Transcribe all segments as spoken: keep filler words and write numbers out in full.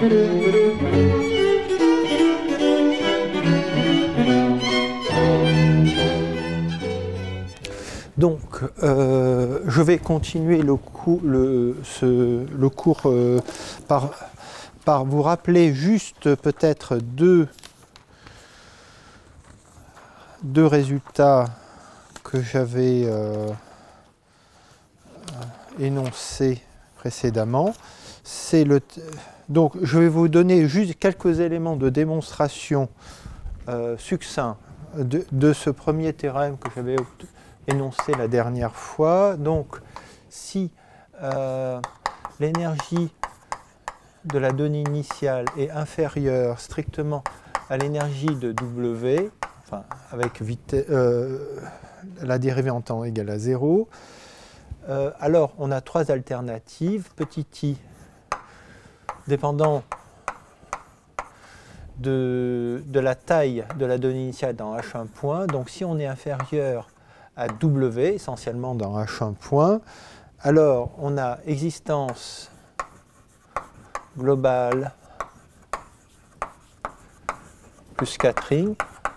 Donc, euh, je vais continuer le, coup, le, ce, le cours euh, par, par vous rappeler juste peut-être deux, deux résultats que j'avais euh, énoncés précédemment. C'est le, donc, je vais vous donner juste quelques éléments de démonstration euh, succincts de, de ce premier théorème que j'avais énoncé la dernière fois. Donc, si euh, l'énergie de la donnée initiale est inférieure strictement à l'énergie de W, enfin, avec vitesse, euh, la dérivée en temps égale à zéro, euh, alors on a trois alternatives. Petit i dépendant de, de la taille de la donnée initiale dans H un point. Donc, si on est inférieur à W, essentiellement dans H un point, alors on a existence globale plus scattering.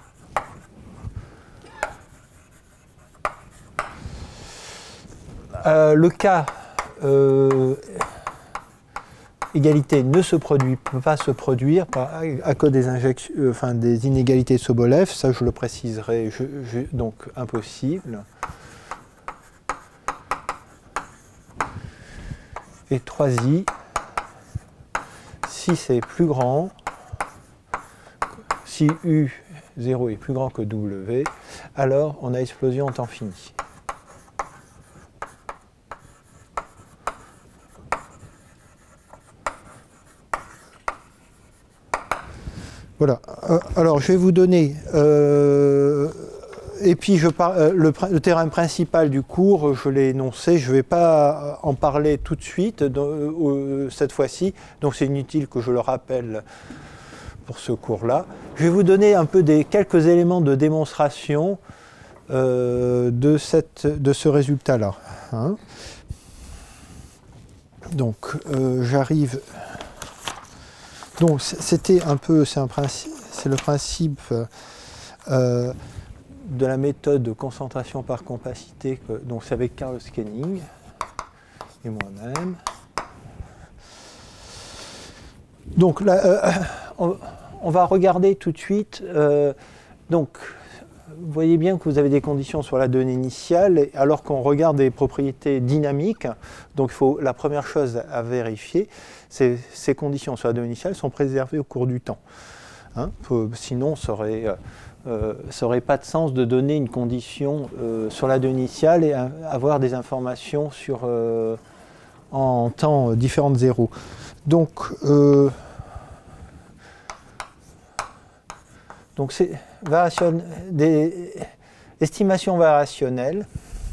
Euh, le cas euh, égalité ne se produit, peut pas se produire par, à cause des, injections, euh, enfin, des inégalités de Sobolev, ça je le préciserai, je, je, donc impossible. Et trois i, si c'est plus grand, si U zéro est plus grand que W, alors on a explosion en temps fini. Voilà. Euh, alors, je vais vous donner... Euh, et puis, je par, euh, le, le théorème principal du cours, je l'ai énoncé. Je ne vais pas en parler tout de suite, dans, euh, cette fois-ci. Donc, c'est inutile que je le rappelle pour ce cours-là. Je vais vous donner un peu des, quelques éléments de démonstration euh, de, cette, de ce résultat-là. Hein. Donc, euh, j'arrive... Donc c'était un peu, c'est un principe, c'est le principe euh, de la méthode de concentration par compacité, que, donc c'est avec Karl Skenning et moi-même. Donc là, euh, on, on va regarder tout de suite. Euh, donc, vous voyez bien que vous avez des conditions sur la donnée initiale, alors qu'on regarde des propriétés dynamiques. Donc, il faut, la première chose à vérifier, c'est ces conditions sur la donnée initiale sont préservées au cours du temps. Hein, sinon, ça n'aurait euh, pas de sens de donner une condition euh, sur la donnée initiale et avoir des informations sur, euh, en temps différent de zéro. Donc, euh, donc c'est variation, des estimations variationnelles.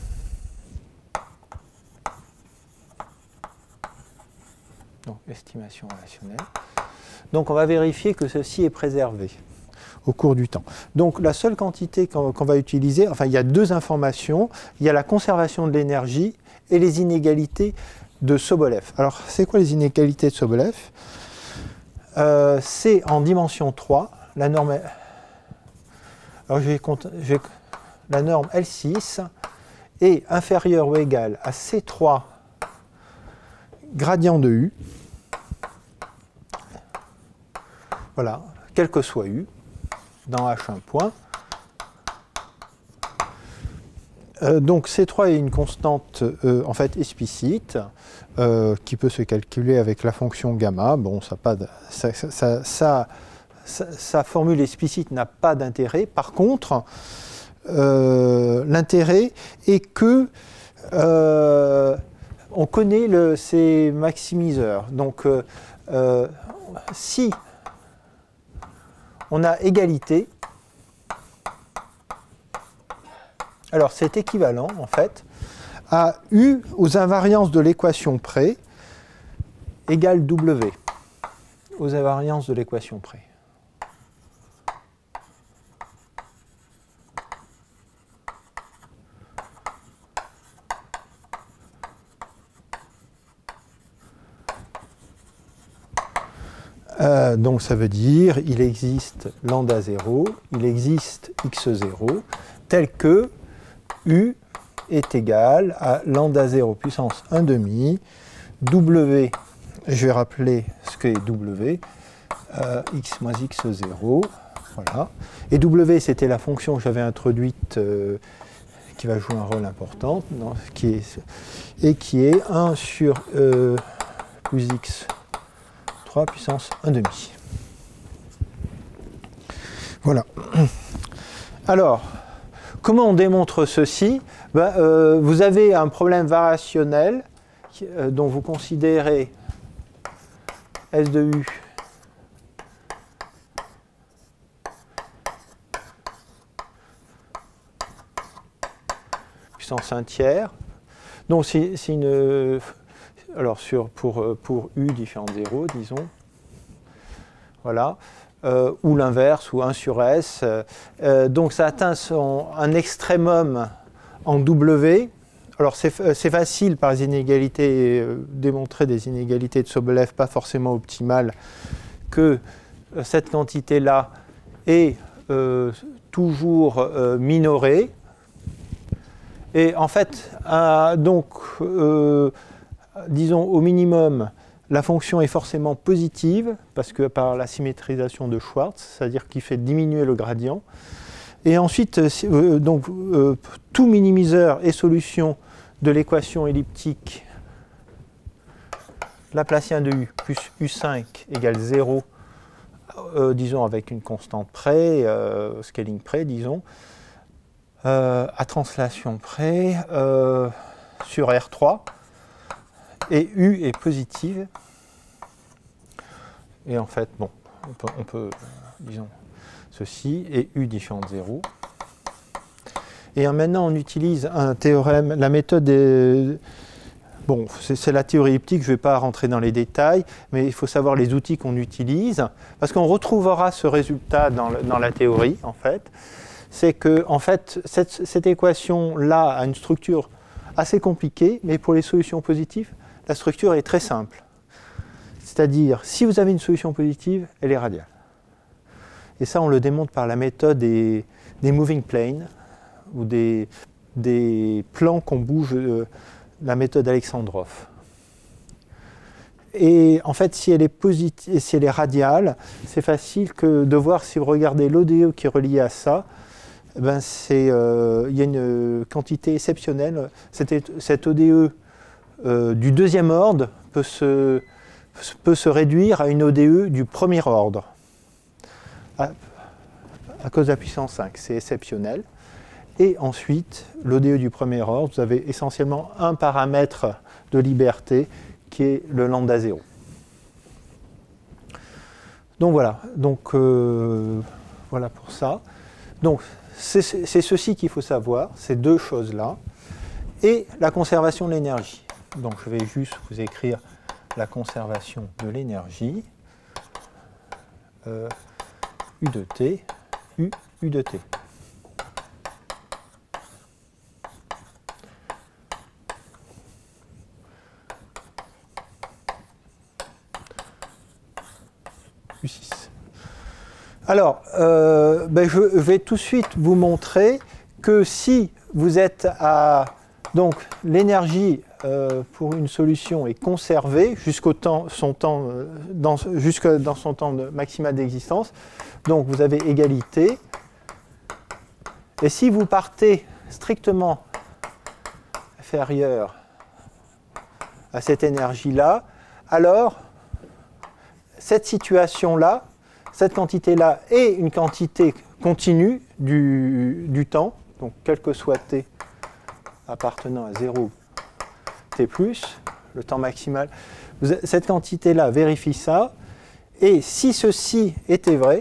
Donc, estimation relationnelle. Donc, on va vérifier que ceci est préservé au cours du temps. Donc, la seule quantité qu'on qu'on va utiliser, enfin, il y a deux informations. Il y a la conservation de l'énergie et les inégalités de Sobolev. Alors, c'est quoi les inégalités de Sobolev? euh, C'est en dimension trois. La norme, alors, je vais, je vais, la norme L six est inférieure ou égale à C trois gradient de U. Voilà, quel que soit U, dans H un point. Euh, donc C trois est une constante euh, en fait explicite euh, qui peut se calculer avec la fonction gamma. Bon, ça pas de, ça, ça, ça, ça, sa formule explicite n'a pas d'intérêt. Par contre, euh, l'intérêt est que euh, on connaît le, ces maximiseurs. Donc, euh, euh, si on a égalité, alors c'est équivalent en fait à U aux invariances de l'équation près égale W aux invariances de l'équation près. Euh, donc ça veut dire il existe lambda zéro, il existe x zéro, tel que U est égal à lambda zéro puissance un demi, W, je vais rappeler ce qu'est W, euh, x moins x zéro, voilà. Et W, c'était la fonction que j'avais introduite euh, qui va jouer un rôle important, non, qui est, et qui est un sur euh, plus x trois puissance un demi. Voilà. Alors, comment on démontre ceci? Ben, euh, vous avez un problème variationnel qui, euh, dont vous considérez S de U puissance un tiers. Donc c'est une... Alors sur, pour, pour U différent de zéro, disons. Voilà. Euh, ou l'inverse, ou un sur S. Euh, donc ça atteint son, un extrémum en W. Alors c'est facile par les inégalités, euh, démontrer des inégalités de Sobolev pas forcément optimales, que euh, cette quantité-là est euh, toujours euh, minorée. Et en fait, un, donc, euh, disons au minimum, la fonction est forcément positive, parce que par la symétrisation de Schwartz, c'est-à-dire qu'il fait diminuer le gradient. Et ensuite, euh, donc, euh, tout minimiseur est solution de l'équation elliptique Laplacien de U plus U cinq égale zéro, euh, disons avec une constante près, euh, scaling près, disons, euh, à translation près, euh, sur R trois, et U est positive. Et en fait, bon, on peut, on peut disons, ceci, et U différent de zéro. Et maintenant, on utilise un théorème, la méthode des... Bon, c'est la théorie elliptique, je ne vais pas rentrer dans les détails, mais il faut savoir les outils qu'on utilise, parce qu'on retrouvera ce résultat dans, le, dans la théorie, en fait. C'est que, en fait, cette, cette équation-là a une structure assez compliquée, mais pour les solutions positives, la structure est très simple. C'est-à-dire, si vous avez une solution positive, elle est radiale. Et ça, on le démontre par la méthode des, des moving planes, ou des, des plans qu'on bouge, euh, la méthode Alexandrov. Et en fait, si elle est positive, si elle est radiale, c'est facile que de voir, si vous regardez l'O D E qui est relié à ça, ben c'est, euh, il y a une quantité exceptionnelle. Cette, cet O D E euh, du deuxième ordre peut se, peut se réduire à une O D E du premier ordre, à, à cause de la puissance cinq. C'est exceptionnel. Et ensuite, l'O D E du premier ordre, vous avez essentiellement un paramètre de liberté qui est le lambda zéro. Donc voilà, donc euh, voilà pour ça. Donc c'est ceci qu'il faut savoir, ces deux choses-là, et la conservation de l'énergie. Donc je vais juste vous écrire la conservation de l'énergie, euh, U de T, U, U de T. U six. Alors, euh, ben je vais tout de suite vous montrer que si vous êtes à... Donc, l'énergie euh, pour une solution est conservée jusqu'au temps, son temps, euh, dans, jusque dans son temps de maximal d'existence. Donc, vous avez égalité. Et si vous partez strictement inférieur à cette énergie-là, alors... cette situation-là, cette quantité-là est une quantité continue du, du temps, donc quel que soit t appartenant à zéro, t plus, le temps maximal. Vous, cette quantité-là vérifie ça, et si ceci était vrai,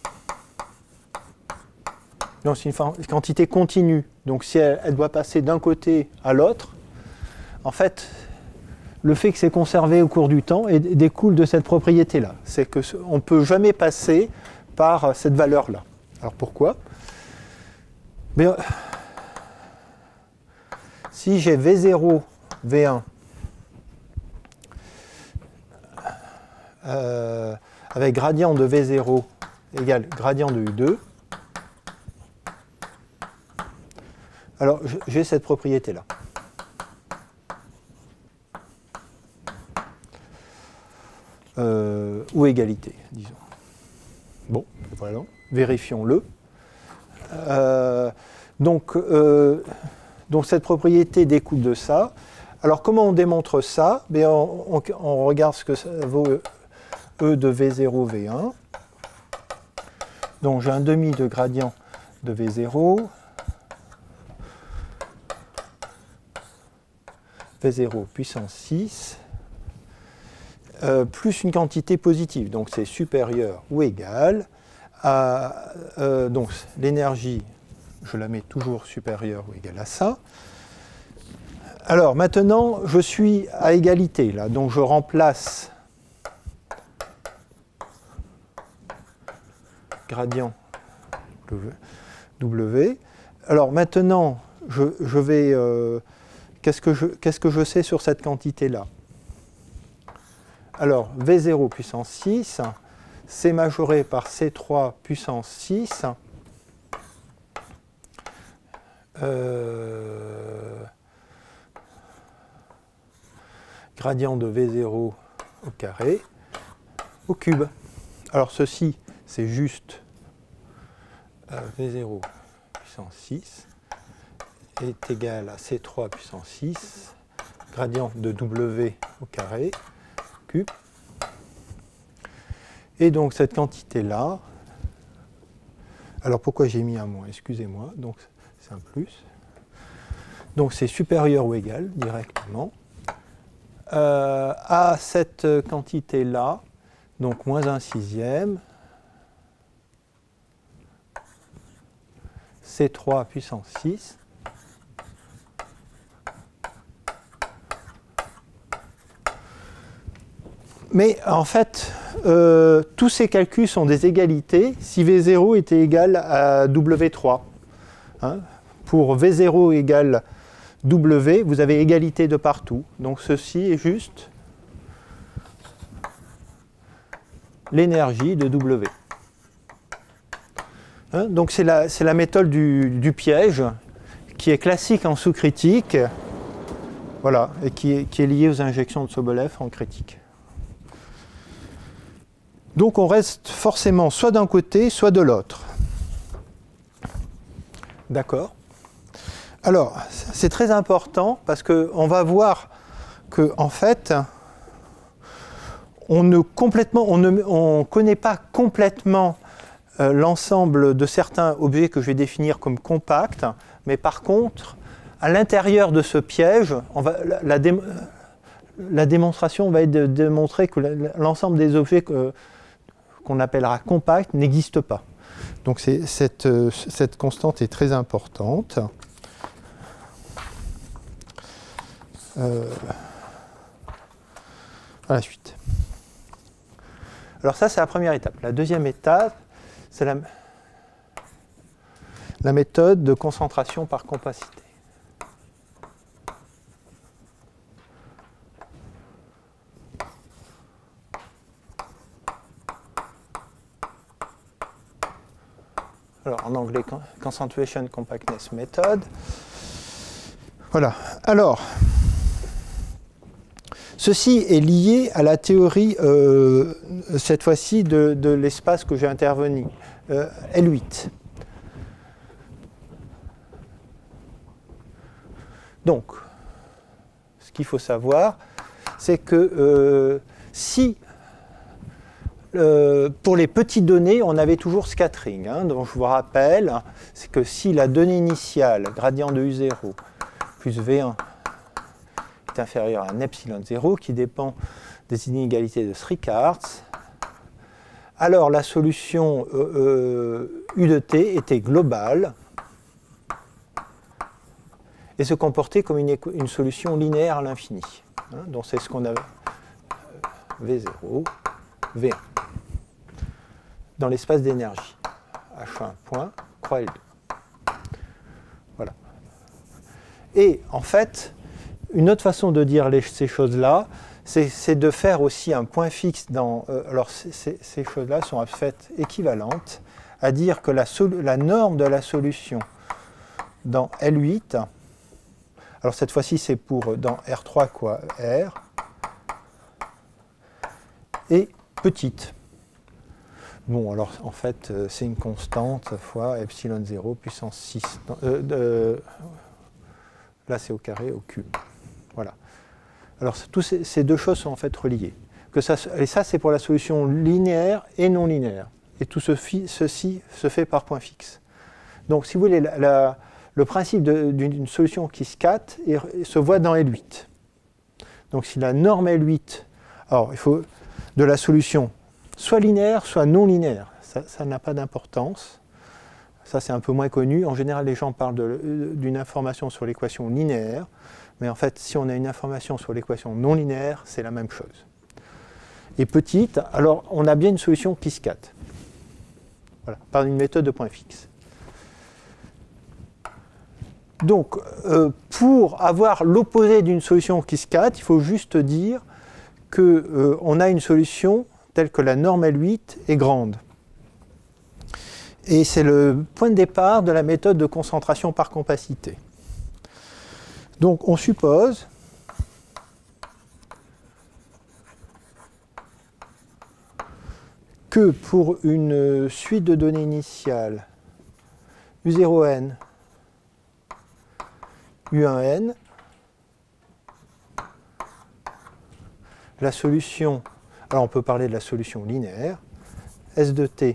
donc c'est une quantité continue, donc si elle, elle doit passer d'un côté à l'autre, en fait, le fait que c'est conservé au cours du temps et découle de cette propriété-là. C'est qu'on ne peut jamais passer par cette valeur-là. Alors pourquoi? Mais, euh, si j'ai V zéro, V un, euh, avec gradient de V zéro égale gradient de U deux. Alors, j'ai cette propriété-là. Euh, ou égalité, disons. Bon, voilà. Vérifions-le. Euh, donc, euh, donc, cette propriété découle de ça. Alors, comment on démontre ça? Bien, on, on, on regarde ce que ça vaut E de V zéro, V un. Donc, j'ai un demi de gradient de V zéro. V zéro puissance six, euh, plus une quantité positive, donc c'est supérieur ou égal à euh, donc l'énergie, je la mets toujours supérieure ou égale à ça. Alors maintenant, je suis à égalité, là, donc je remplace gradient W. Alors maintenant, je, je vais... Euh, Qu'est-ce que, je, qu'est-ce que je sais sur cette quantité-là? Alors, V zéro puissance six, c'est majoré par C trois puissance six. Euh, gradient de V zéro au carré au cube. Alors, ceci, c'est juste euh, V zéro puissance six. Est égal à C trois puissance six, gradient de W au carré, cube. Et donc cette quantité-là, alors pourquoi j'ai mis un moins? Excusez-moi, donc c'est un plus. Donc c'est supérieur ou égal directement euh, à cette quantité-là, donc moins un sixième, C trois puissance six. Mais en fait, euh, tous ces calculs sont des égalités si V zéro était égal à W trois. Hein, pour V zéro égale W, vous avez égalité de partout. Donc ceci est juste l'énergie de W. Hein, donc c'est la, c'est la méthode du, du piège qui est classique en sous-critique, voilà, et qui est, qui est liée aux injections de Sobolev en critique. Donc on reste forcément soit d'un côté, soit de l'autre. D'accord? Alors, c'est très important parce qu'on va voir que, en fait, on ne complètement, on ne on connaît pas complètement euh, l'ensemble de certains objets que je vais définir comme compacts, mais par contre, à l'intérieur de ce piège, on va, la, la, dé, la démonstration va être de démontrer que l'ensemble des objets que qu'on appellera compact n'existe pas. Donc cette, euh, cette constante est très importante. Euh, à la suite. Alors ça, c'est la première étape. La deuxième étape, c'est la, la méthode de concentration par compacité. Alors, en anglais, Concentration Compactness Method. Voilà. Alors, ceci est lié à la théorie, euh, cette fois-ci, de, de l'espace que j'ai intervenu, euh, L huit. Donc, ce qu'il faut savoir, c'est que euh, si Euh, pour les petites données, on avait toujours scattering. Hein, donc je vous rappelle, c'est que si la donnée initiale, gradient de U zéro, plus V un, est inférieur à un epsilon zéro, qui dépend des inégalités de Srikardts, alors la solution euh, euh, U de T était globale et se comportait comme une, une solution linéaire à l'infini. Hein, donc c'est ce qu'on a V zéro, V un. Dans l'espace d'énergie. H un point, croix L deux. Voilà. Et en fait, une autre façon de dire les, ces choses-là, c'est de faire aussi un point fixe dans... Euh, alors, c est, ces choses-là sont en fait équivalentes à dire que la, la norme de la solution dans L huit, alors cette fois-ci c'est pour dans R trois quoi, R, est petite. Bon, alors en fait, euh, c'est une constante fois epsilon zéro puissance six. Euh, de, là, c'est au carré, au cube. Voilà. Alors, tous ces, ces deux choses sont en fait reliées. Que ça, et ça, c'est pour la solution linéaire et non linéaire. Et tout ceci, ceci se fait par point fixe. Donc, si vous voulez, la, la, le principe d'une solution qui scatte et, et se voit dans L huit. Donc, si la norme L huit, alors, il faut de la solution soit linéaire, soit non linéaire. Ça n'a pas d'importance. Ça, c'est un peu moins connu. En général, les gens parlent d'une information sur l'équation linéaire. Mais en fait, si on a une information sur l'équation non linéaire, c'est la même chose. Et petite, alors on a bien une solution qui scatte. Voilà, par une méthode de point fixe. Donc, euh, pour avoir l'opposé d'une solution qui scatte, il faut juste dire qu'on euh, a une solution telle que la norme L huit est grande. Et c'est le point de départ de la méthode de concentration par compacité. Donc on suppose que pour une suite de données initiales U zéro n, U un n, la solution, alors on peut parler de la solution linéaire, S de t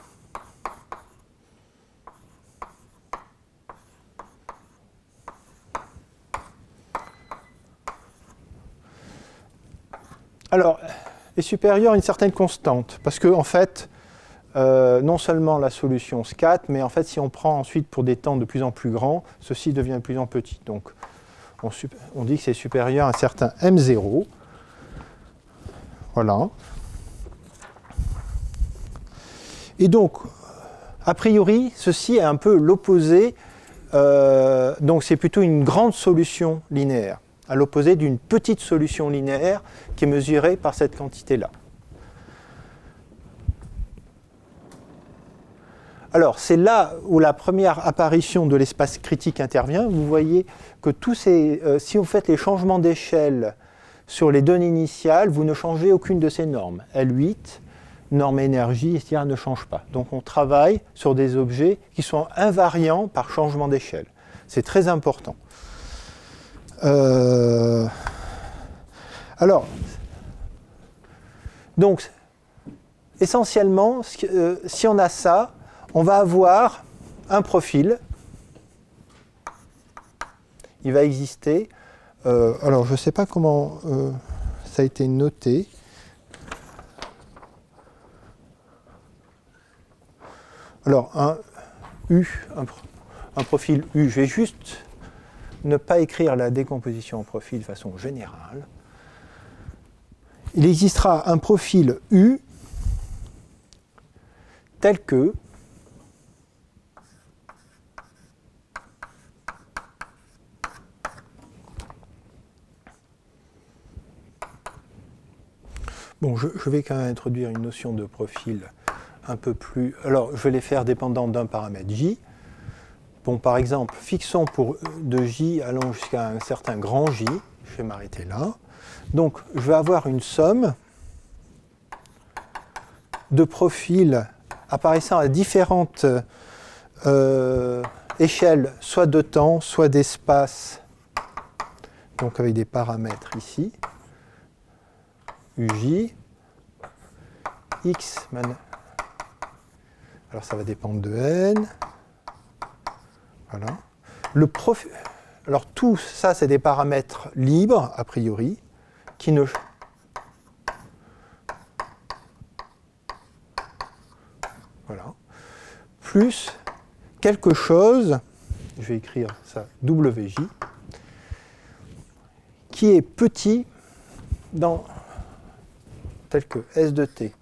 alors, est supérieure à une certaine constante, parce que en fait, euh, non seulement la solution scatte, mais en fait, si on prend ensuite pour des temps de plus en plus grands, ceci devient de plus en petit. Donc, on, on dit que c'est supérieur à un certain M zéro. Voilà. Et donc, a priori, ceci est un peu l'opposé. Euh, donc, c'est plutôt une grande solution linéaire, à l'opposé d'une petite solution linéaire qui est mesurée par cette quantité-là. Alors, c'est là où la première apparition de l'espace critique intervient. Vous voyez que tous ces, euh, si vous faites les changements d'échelle sur les données initiales, vous ne changez aucune de ces normes. L huit, norme énergie, et cetera ne change pas. Donc, on travaille sur des objets qui sont invariants par changement d'échelle. C'est très important. Euh, alors, donc, essentiellement, euh, si on a ça, on va avoir un profil. Il va exister. Euh, alors, je ne sais pas comment euh, ça a été noté. Alors, un U, un, un profil U, je vais juste ne pas écrire la décomposition en profil de façon générale. Il existera un profil U tel que bon, je, je vais quand même introduire une notion de profil un peu plus... Alors, je vais les faire dépendant d'un paramètre J. Bon, par exemple, fixons pour de J allant jusqu'à un certain grand J. Je vais m'arrêter là. Donc, je vais avoir une somme de profils apparaissant à différentes euh, échelles, soit de temps, soit d'espace, donc avec des paramètres ici, Uj, X, alors ça va dépendre de N, voilà. Le prof... Alors tout ça, c'est des paramètres libres, a priori, qui ne... Voilà. Plus quelque chose, je vais écrire ça, W J, qui est petit dans, tel que S de T.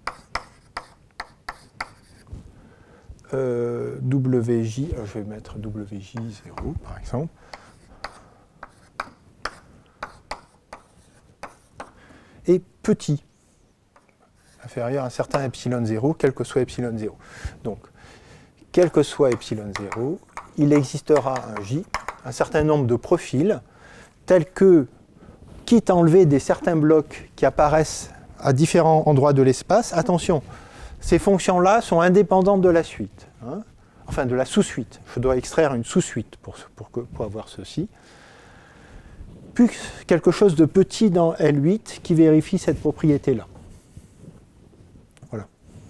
Euh, W J, alors je vais mettre W J zéro par exemple. petit, inférieur à un certain epsilon zéro, quel que soit epsilon zéro. Donc, quel que soit epsilon zéro, il existera un J, un certain nombre de profils, tels que, quitte à enlever des certains blocs qui apparaissent à différents endroits de l'espace, attention, ces fonctions-là sont indépendantes de la suite, hein, enfin de la sous-suite. Je dois extraire une sous-suite pour, pour, pour avoir ceci. Puis quelque chose de petit dans L huit qui vérifie cette propriété-là. Voilà.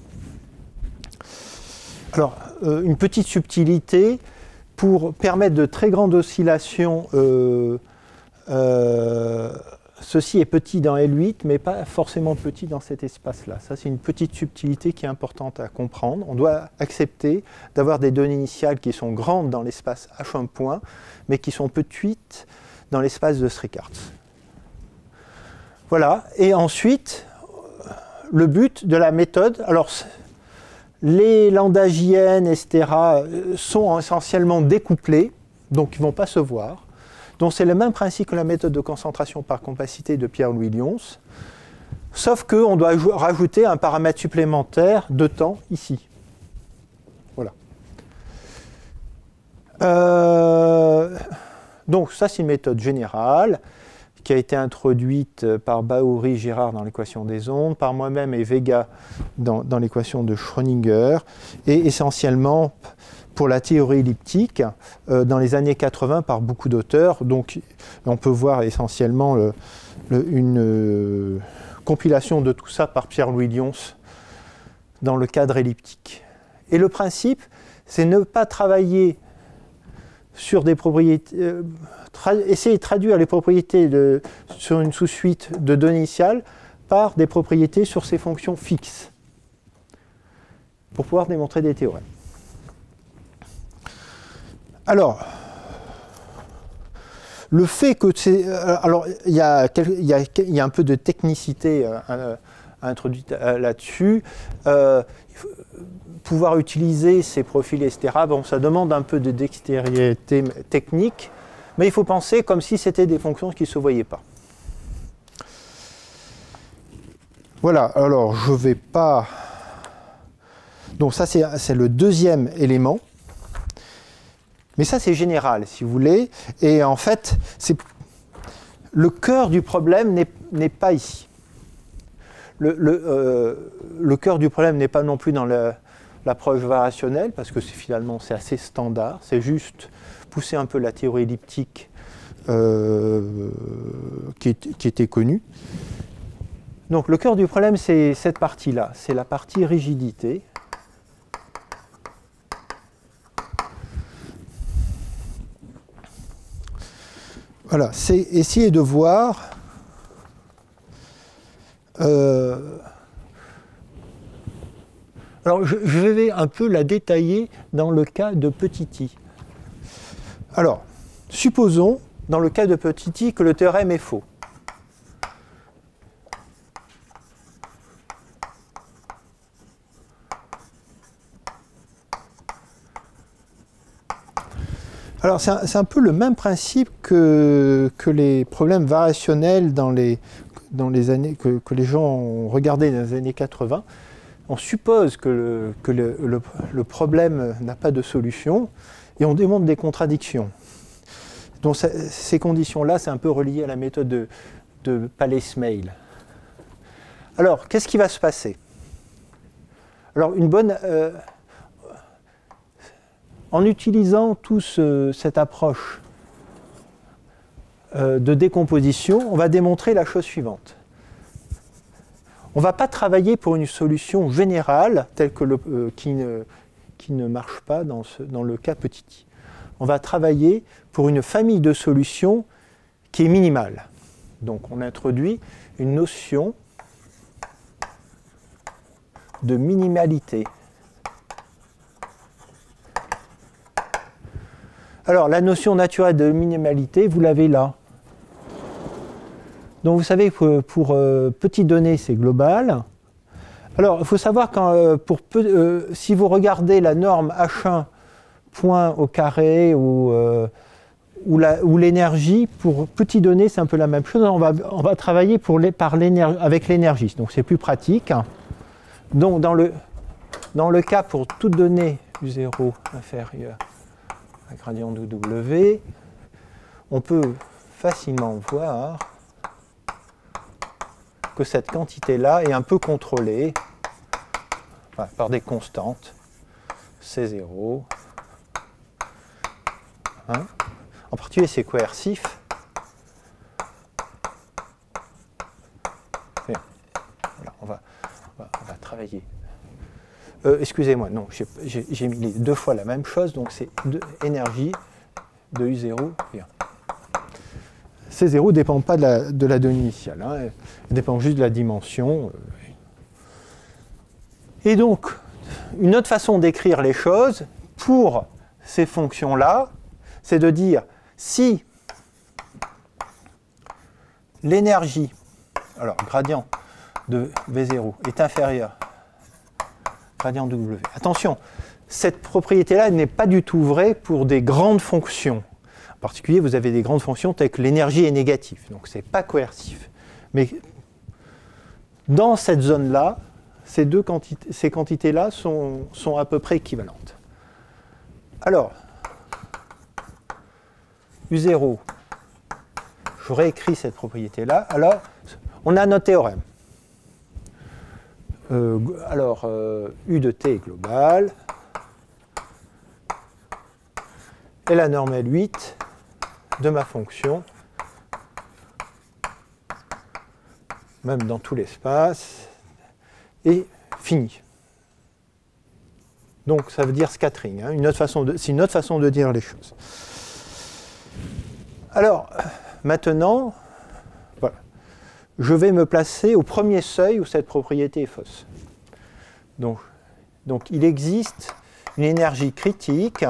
Alors, euh, une petite subtilité pour permettre de très grandes oscillations. Euh, euh, ceci est petit dans L huit, mais pas forcément petit dans cet espace-là. Ça, c'est une petite subtilité qui est importante à comprendre. On doit accepter d'avoir des données initiales qui sont grandes dans l'espace H un point, mais qui sont petites dans l'espace de Strickhartz. Voilà. Et ensuite, le but de la méthode, alors les lambda J N, et cetera, sont essentiellement découplés, donc ils ne vont pas se voir. Donc c'est le même principe que la méthode de concentration par compacité de Pierre-Louis Lyons, sauf qu'on doit rajouter un paramètre supplémentaire de temps ici. Voilà. Euh, donc ça c'est une méthode générale qui a été introduite par Baouri Girard dans l'équation des ondes, par moi-même et Vega dans, dans l'équation de Schrödinger, et essentiellement pour la théorie elliptique euh, dans les années quatre-vingts par beaucoup d'auteurs. Donc on peut voir essentiellement le, le, une euh, compilation de tout ça par Pierre-Louis Lyons dans le cadre elliptique. Et le principe, c'est ne pas travailler sur des propriétés, euh, essayer de traduire les propriétés de, sur une sous-suite de données initiales par des propriétés sur ces fonctions fixes pour pouvoir démontrer des théorèmes. Alors, le fait que c'est... Alors, il y a, il y a, il y a un peu de technicité euh, introduite là-dessus. Euh, pouvoir utiliser ces profils, et cetera, bon, ça demande un peu de dextérité technique, mais il faut penser comme si c'était des fonctions qui ne se voyaient pas. Voilà, alors je ne vais pas... Donc ça, c'est le deuxième élément. Mais ça, c'est général, si vous voulez. Et en fait, le cœur du problème n'est pas ici. Le, le, euh, le cœur du problème n'est pas non plus dans l'approche variationnelle, parce que finalement, c'est assez standard. C'est juste pousser un peu la théorie elliptique euh, qui, qui était connue. Donc, le cœur du problème, c'est cette partie-là. C'est la partie rigidité. Voilà, c'est essayer de voir euh, alors je, je vais un peu la détailler dans le cas de petit i. Alors, supposons dans le cas de petit i que le théorème est faux. Alors, c'est un, un peu le même principe que, que les problèmes variationnels dans les, dans les années, que, que les gens ont regardé dans les années quatre-vingts. On suppose que le, que le, le, le problème n'a pas de solution et on démontre des contradictions. Donc, ça, ces conditions-là, c'est un peu relié à la méthode de, de Paley-Smale. Alors, qu'est-ce qui va se passer? Alors, une bonne... Euh, En utilisant toute ce, cette approche euh, de décomposition, on va démontrer la chose suivante. On ne va pas travailler pour une solution générale telle que le, euh, qui, ne, qui ne marche pas dans, ce, dans le cas petit i. On va travailler pour une famille de solutions qui est minimale. Donc on introduit une notion de minimalité. Alors, la notion naturelle de minimalité, vous l'avez là. Donc, vous savez que pour euh, petites données, c'est global. Alors, il faut savoir que euh, pour peu, euh, si vous regardez la norme H un point au carré ou, euh, où l'énergie, pour petites données, c'est un peu la même chose. On va, on va travailler pour les, par avec l'énergie, donc c'est plus pratique. Donc dans le, dans le cas pour toute donnée U zéro inférieure à gradient de W, on peut facilement voir que cette quantité-là est un peu contrôlée enfin, par des constantes. C zéro. Hein. En particulier, c'est coercif. Voilà, on, va, on, va, on va travailler. Euh, Excusez-moi, non, j'ai mis les deux fois la même chose, donc c'est énergie de U zéro. C zéro ne dépend pas de la, de la donnée initiale, hein, elle dépend juste de la dimension. Et donc, une autre façon d'écrire les choses pour ces fonctions-là, c'est de dire si l'énergie, alors gradient de V zéro est inférieur à gradient de W. Attention, cette propriété-là n'est pas du tout vraie pour des grandes fonctions. En particulier, vous avez des grandes fonctions telles que l'énergie est négative, donc ce n'est pas coercif. Mais dans cette zone-là, ces deux quantités, ces quantités-là sont, sont à peu près équivalentes. Alors, U zéro, je réécris cette propriété-là. Alors, on a notre théorème. Euh, alors, euh, U de t est global. Et la norme L huit de ma fonction, même dans tout l'espace, est fini. Donc, ça veut dire scattering. Hein, une autre façon de, c'est une autre façon de dire les choses. Alors, maintenant, voilà, je vais me placer au premier seuil où cette propriété est fausse. Donc, donc il existe une énergie critique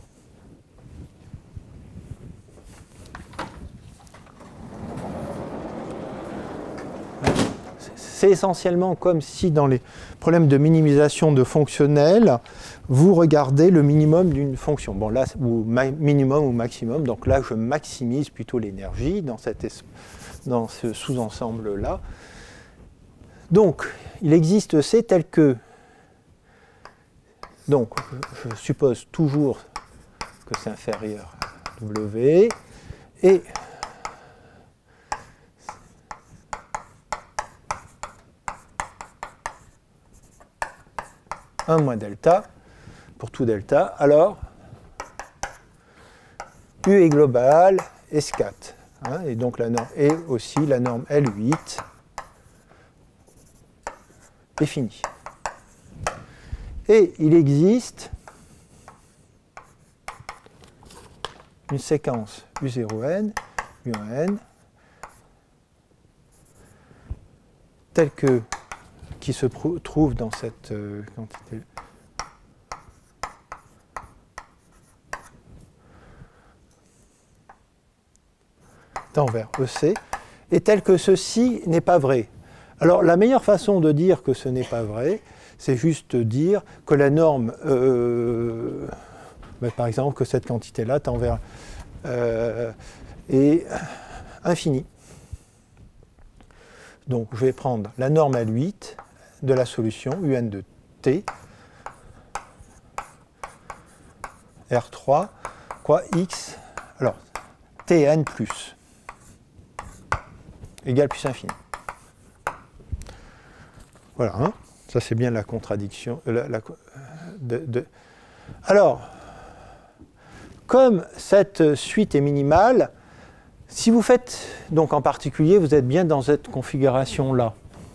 c'est essentiellement comme si dans les problèmes de minimisation de fonctionnels, vous regardez le minimum d'une fonction. Bon là, ou minimum ou maximum, donc là je maximise plutôt l'énergie dans, dans ce sous-ensemble-là. Donc, il existe C tel que, donc je suppose toujours que c'est inférieur à W, et un moins delta, pour tout delta, alors U est global et scat. Hein, et donc la norme est aussi la norme L huit est finie. Et il existe une séquence U zéro n, U un n, telle que qui se trouve dans cette euh, quantité. Tend vers E C, et tel que ceci n'est pas vrai. Alors la meilleure façon de dire que ce n'est pas vrai, c'est juste dire que la norme, euh, ben, par exemple, que cette quantité-là tend vers euh, est infinie. Donc je vais prendre la norme L huit de la solution U n de t, R trois, quoi, x, alors Tn plus, égale plus infini. Voilà, hein, ça c'est bien la contradiction. Euh, la, la, de, de. Alors, comme cette suite est minimale, si vous faites, donc en particulier, vous êtes bien dans cette configuration-là.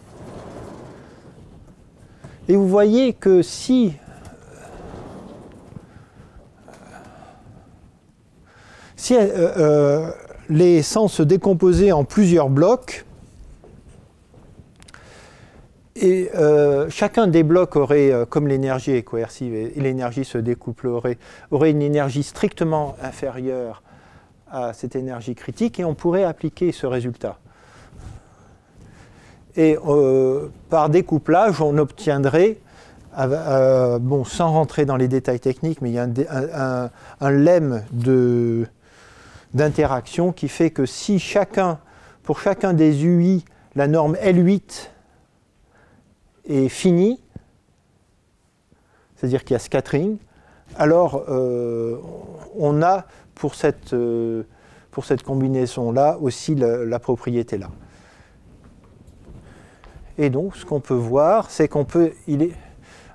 Et vous voyez que si, si euh, euh, les sens se décomposaient en plusieurs blocs, et euh, chacun des blocs aurait, euh, comme l'énergie est coercive et, et l'énergie se découplerait, aurait une énergie strictement inférieure à cette énergie critique, et on pourrait appliquer ce résultat. Et euh, par découplage, on obtiendrait, euh, bon, sans rentrer dans les détails techniques, mais il y a un, un, un lemme de, d'interaction qui fait que si chacun, pour chacun des U I, la norme L huit est finie, c'est-à-dire qu'il y a scattering, alors euh, on a pour cette, euh, pour cette combinaison-là aussi la, la propriété-là. Et donc, ce qu'on peut voir, c'est qu'on peut, il est,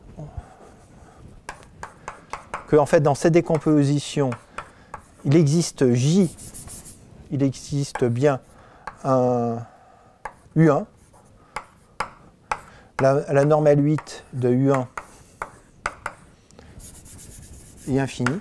que en fait, dans cette décomposition, il existe J, il existe bien un U un, la, la norme L huit de U un est infinie.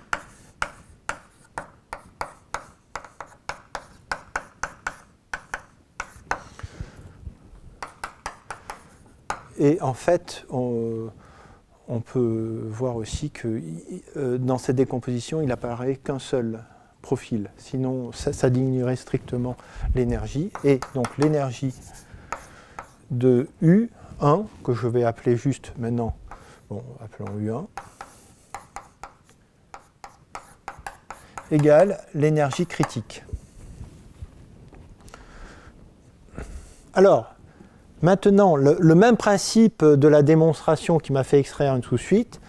Et en fait, on, on peut voir aussi que euh, dans cette décomposition, il n'apparaît qu'un seul profil. Sinon, ça, ça diminuerait strictement l'énergie. Et donc l'énergie de U un, que je vais appeler juste maintenant, bon, appelons U un, égale l'énergie critique. Alors, maintenant, le, le même principe de la démonstration qui m'a fait extraire une sous-suite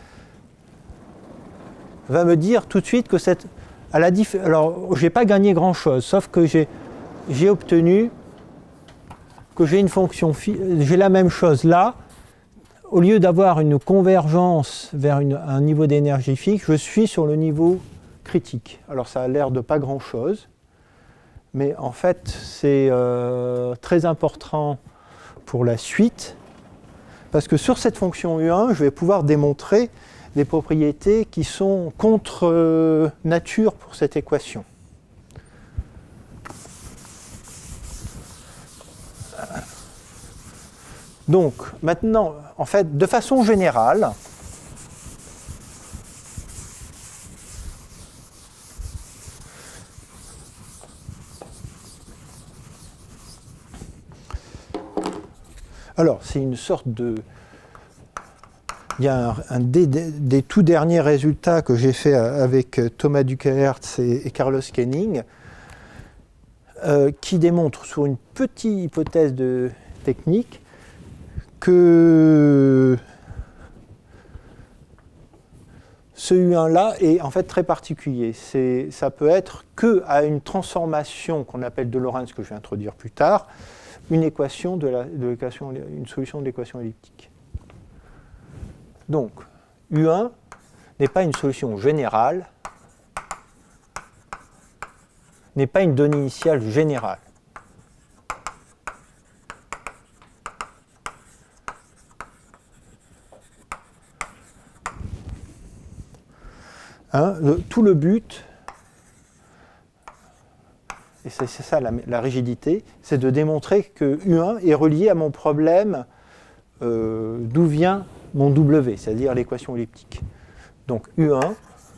va me dire tout de suite que cette... À la diff... Alors, je n'ai pas gagné grand-chose, sauf que j'ai obtenu que j'ai une fonction... J'ai la même chose là. Au lieu d'avoir une convergence vers une, un niveau d'énergie fixe, je suis sur le niveau critique. Alors, ça a l'air de pas grand-chose, mais en fait, c'est euh, très important pour la suite, parce que sur cette fonction U un, je vais pouvoir démontrer des propriétés qui sont contre euh, nature pour cette équation. Donc, maintenant, en fait, de façon générale, alors, c'est une sorte de... Il y a un, un des, des, des tout derniers résultats que j'ai fait avec Thomas Ducaertz et, et Carlos Kenning, euh, qui démontre sur une petite hypothèse de technique que ce U un-là est en fait très particulier. Ça peut être qu'à une transformation qu'on appelle de Lorentz, que je vais introduire plus tard, une équation de la, de l'équation, une solution de l'équation elliptique. Donc, U un n'est pas une solution générale, n'est pas une donnée initiale générale. Hein, le, tout le but, et c'est ça la, la rigidité, c'est de démontrer que U un est relié à mon problème euh, d'où vient mon W, c'est-à-dire l'équation elliptique. Donc U un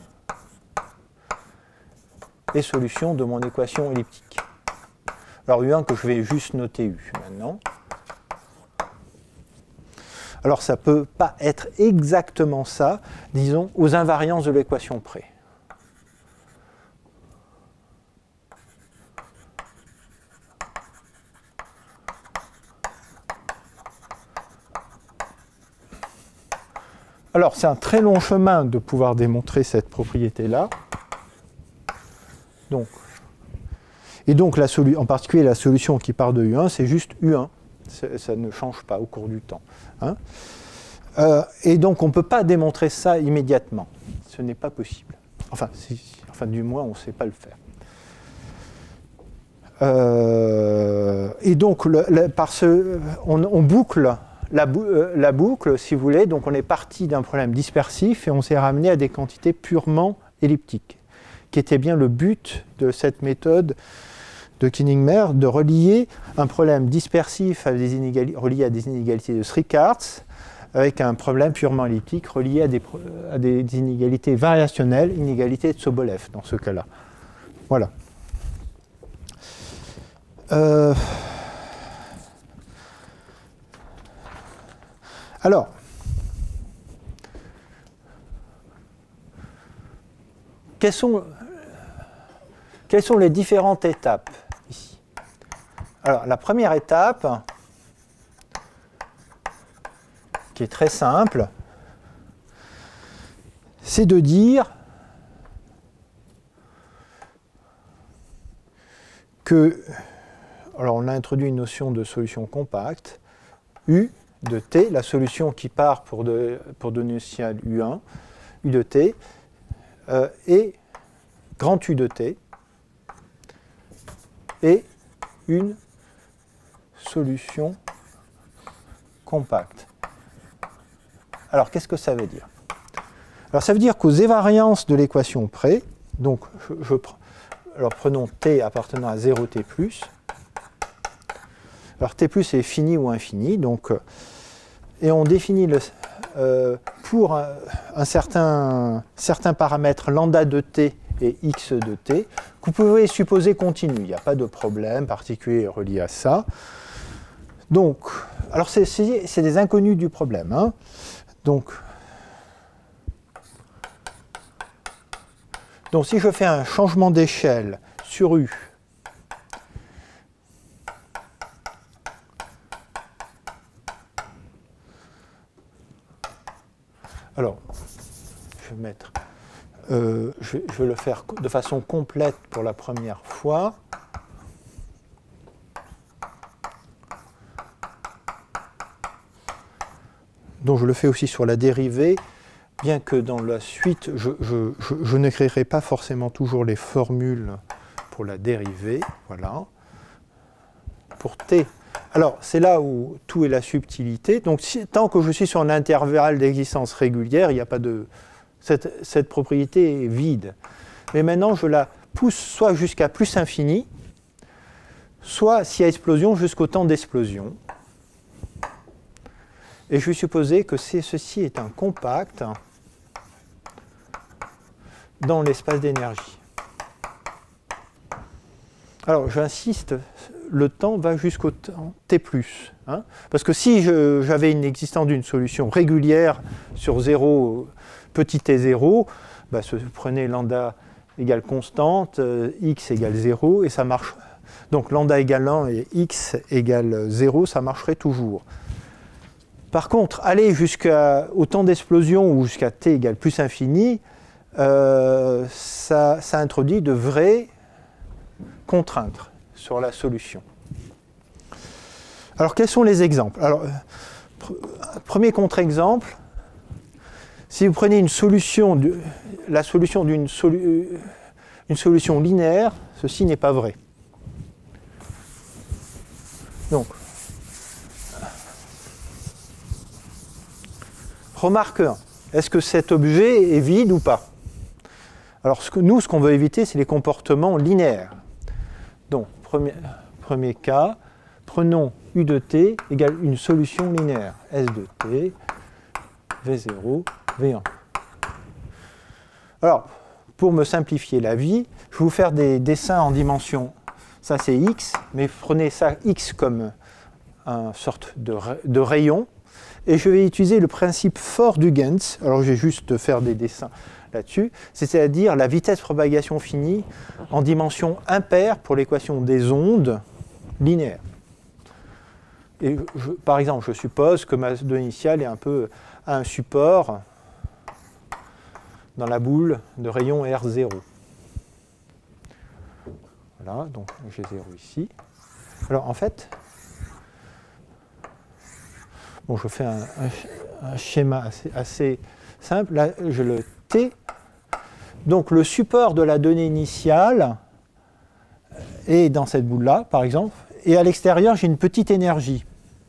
est solution de mon équation elliptique. Alors U un que je vais juste noter U maintenant. Alors ça ne peut pas être exactement ça, disons, aux invariances de l'équation près. Alors c'est un très long chemin de pouvoir démontrer cette propriété-là. Donc, et donc la en particulier la solution qui part de U un, c'est juste U un. Ça ne change pas au cours du temps. Hein. Euh, et donc on ne peut pas démontrer ça immédiatement. Ce n'est pas possible. Enfin, si, enfin du moins, on ne sait pas le faire. Euh, et donc, le, le, par ce, on, on boucle la, bou euh, la boucle, si vous voulez. Donc on est parti d'un problème dispersif et on s'est ramené à des quantités purement elliptiques, qui était bien le but de cette méthode de Kenning-Mer, de relier un problème dispersif à des relié à des inégalités de Srikkarts avec un problème purement elliptique relié à des, à des inégalités variationnelles, inégalités de Sobolev dans ce cas-là. Voilà. Euh... Alors, quels sont... quelles sont les différentes étapes ici? Alors, la première étape, qui est très simple, c'est de dire que, alors on a introduit une notion de solution compacte, U de T, la solution qui part pour, de, pour donner initial U un, U de T, euh, et grand U de T, et une solution compacte. Alors, qu'est-ce que ça veut dire? Alors, ça veut dire qu'aux évariances de l'équation près, donc, je, je, alors prenons T appartenant à zéro T plus. Alors, T plus est fini ou infini, donc, et on définit le, euh, pour un, un certain, certain paramètre lambda de T et x de T, que vous pouvez supposer continu. Il n'y a pas de problème particulier relié à ça. Donc, alors c'est des inconnus du problème. Hein. Donc, donc, si je fais un changement d'échelle sur U, alors, je vais mettre, euh, je, je vais le faire de façon complète pour la première fois. Donc je le fais aussi sur la dérivée, bien que dans la suite, je, je, je, je n'écrirai pas forcément toujours les formules pour la dérivée. Voilà. Pour T, alors c'est là où tout est la subtilité. Donc si, tant que je suis sur un intervalle d'existence régulière, il n'y a pas de... Cette, cette propriété est vide. Mais maintenant, je la pousse soit jusqu'à plus infini, soit, s'il y a explosion, jusqu'au temps d'explosion. Et je vais supposer que ceci est un compact dans l'espace d'énergie. Alors, j'insiste, le temps va jusqu'au temps T plus. Hein, parce que si j'avais une existence d'une solution régulière sur zéro, petit t zéro, bah, je prenais lambda égale constante, euh, x égale zéro, et ça marche. Donc, lambda égale un et x égale zéro, ça marcherait toujours. Par contre, aller jusqu'au temps d'explosion ou jusqu'à t égale plus infini, euh, ça, ça introduit de vraies contraintes sur la solution. Alors, quels sont les exemples? Alors, premier contre-exemple, si vous prenez une solution, de, la solution d'une solu, une solution linéaire, ceci n'est pas vrai. Donc, remarque un, est-ce que cet objet est vide ou pas? Alors ce que, nous, ce qu'on veut éviter, c'est les comportements linéaires. Donc, premier, premier cas, prenons U de T égale une solution linéaire. S de T, V zéro, V un. Alors, pour me simplifier la vie, je vais vous faire des dessins en dimension. Ça, c'est X, mais prenez ça X comme une sorte de, de rayon. Et je vais utiliser le principe fort d'Huygens. Alors, je vais juste faire des dessins là-dessus. C'est-à-dire la vitesse de propagation finie en dimension impaire pour l'équation des ondes linéaires. Et je, par exemple, je suppose que ma donnée initiale est un peu à un support dans la boule de rayon R zéro. Voilà, donc j'ai zéro ici. Alors, en fait... Bon, je fais un, un, un schéma assez, assez simple. Là, je le T. Donc, le support de la donnée initiale est dans cette boule-là, par exemple. Et à l'extérieur, j'ai une petite énergie.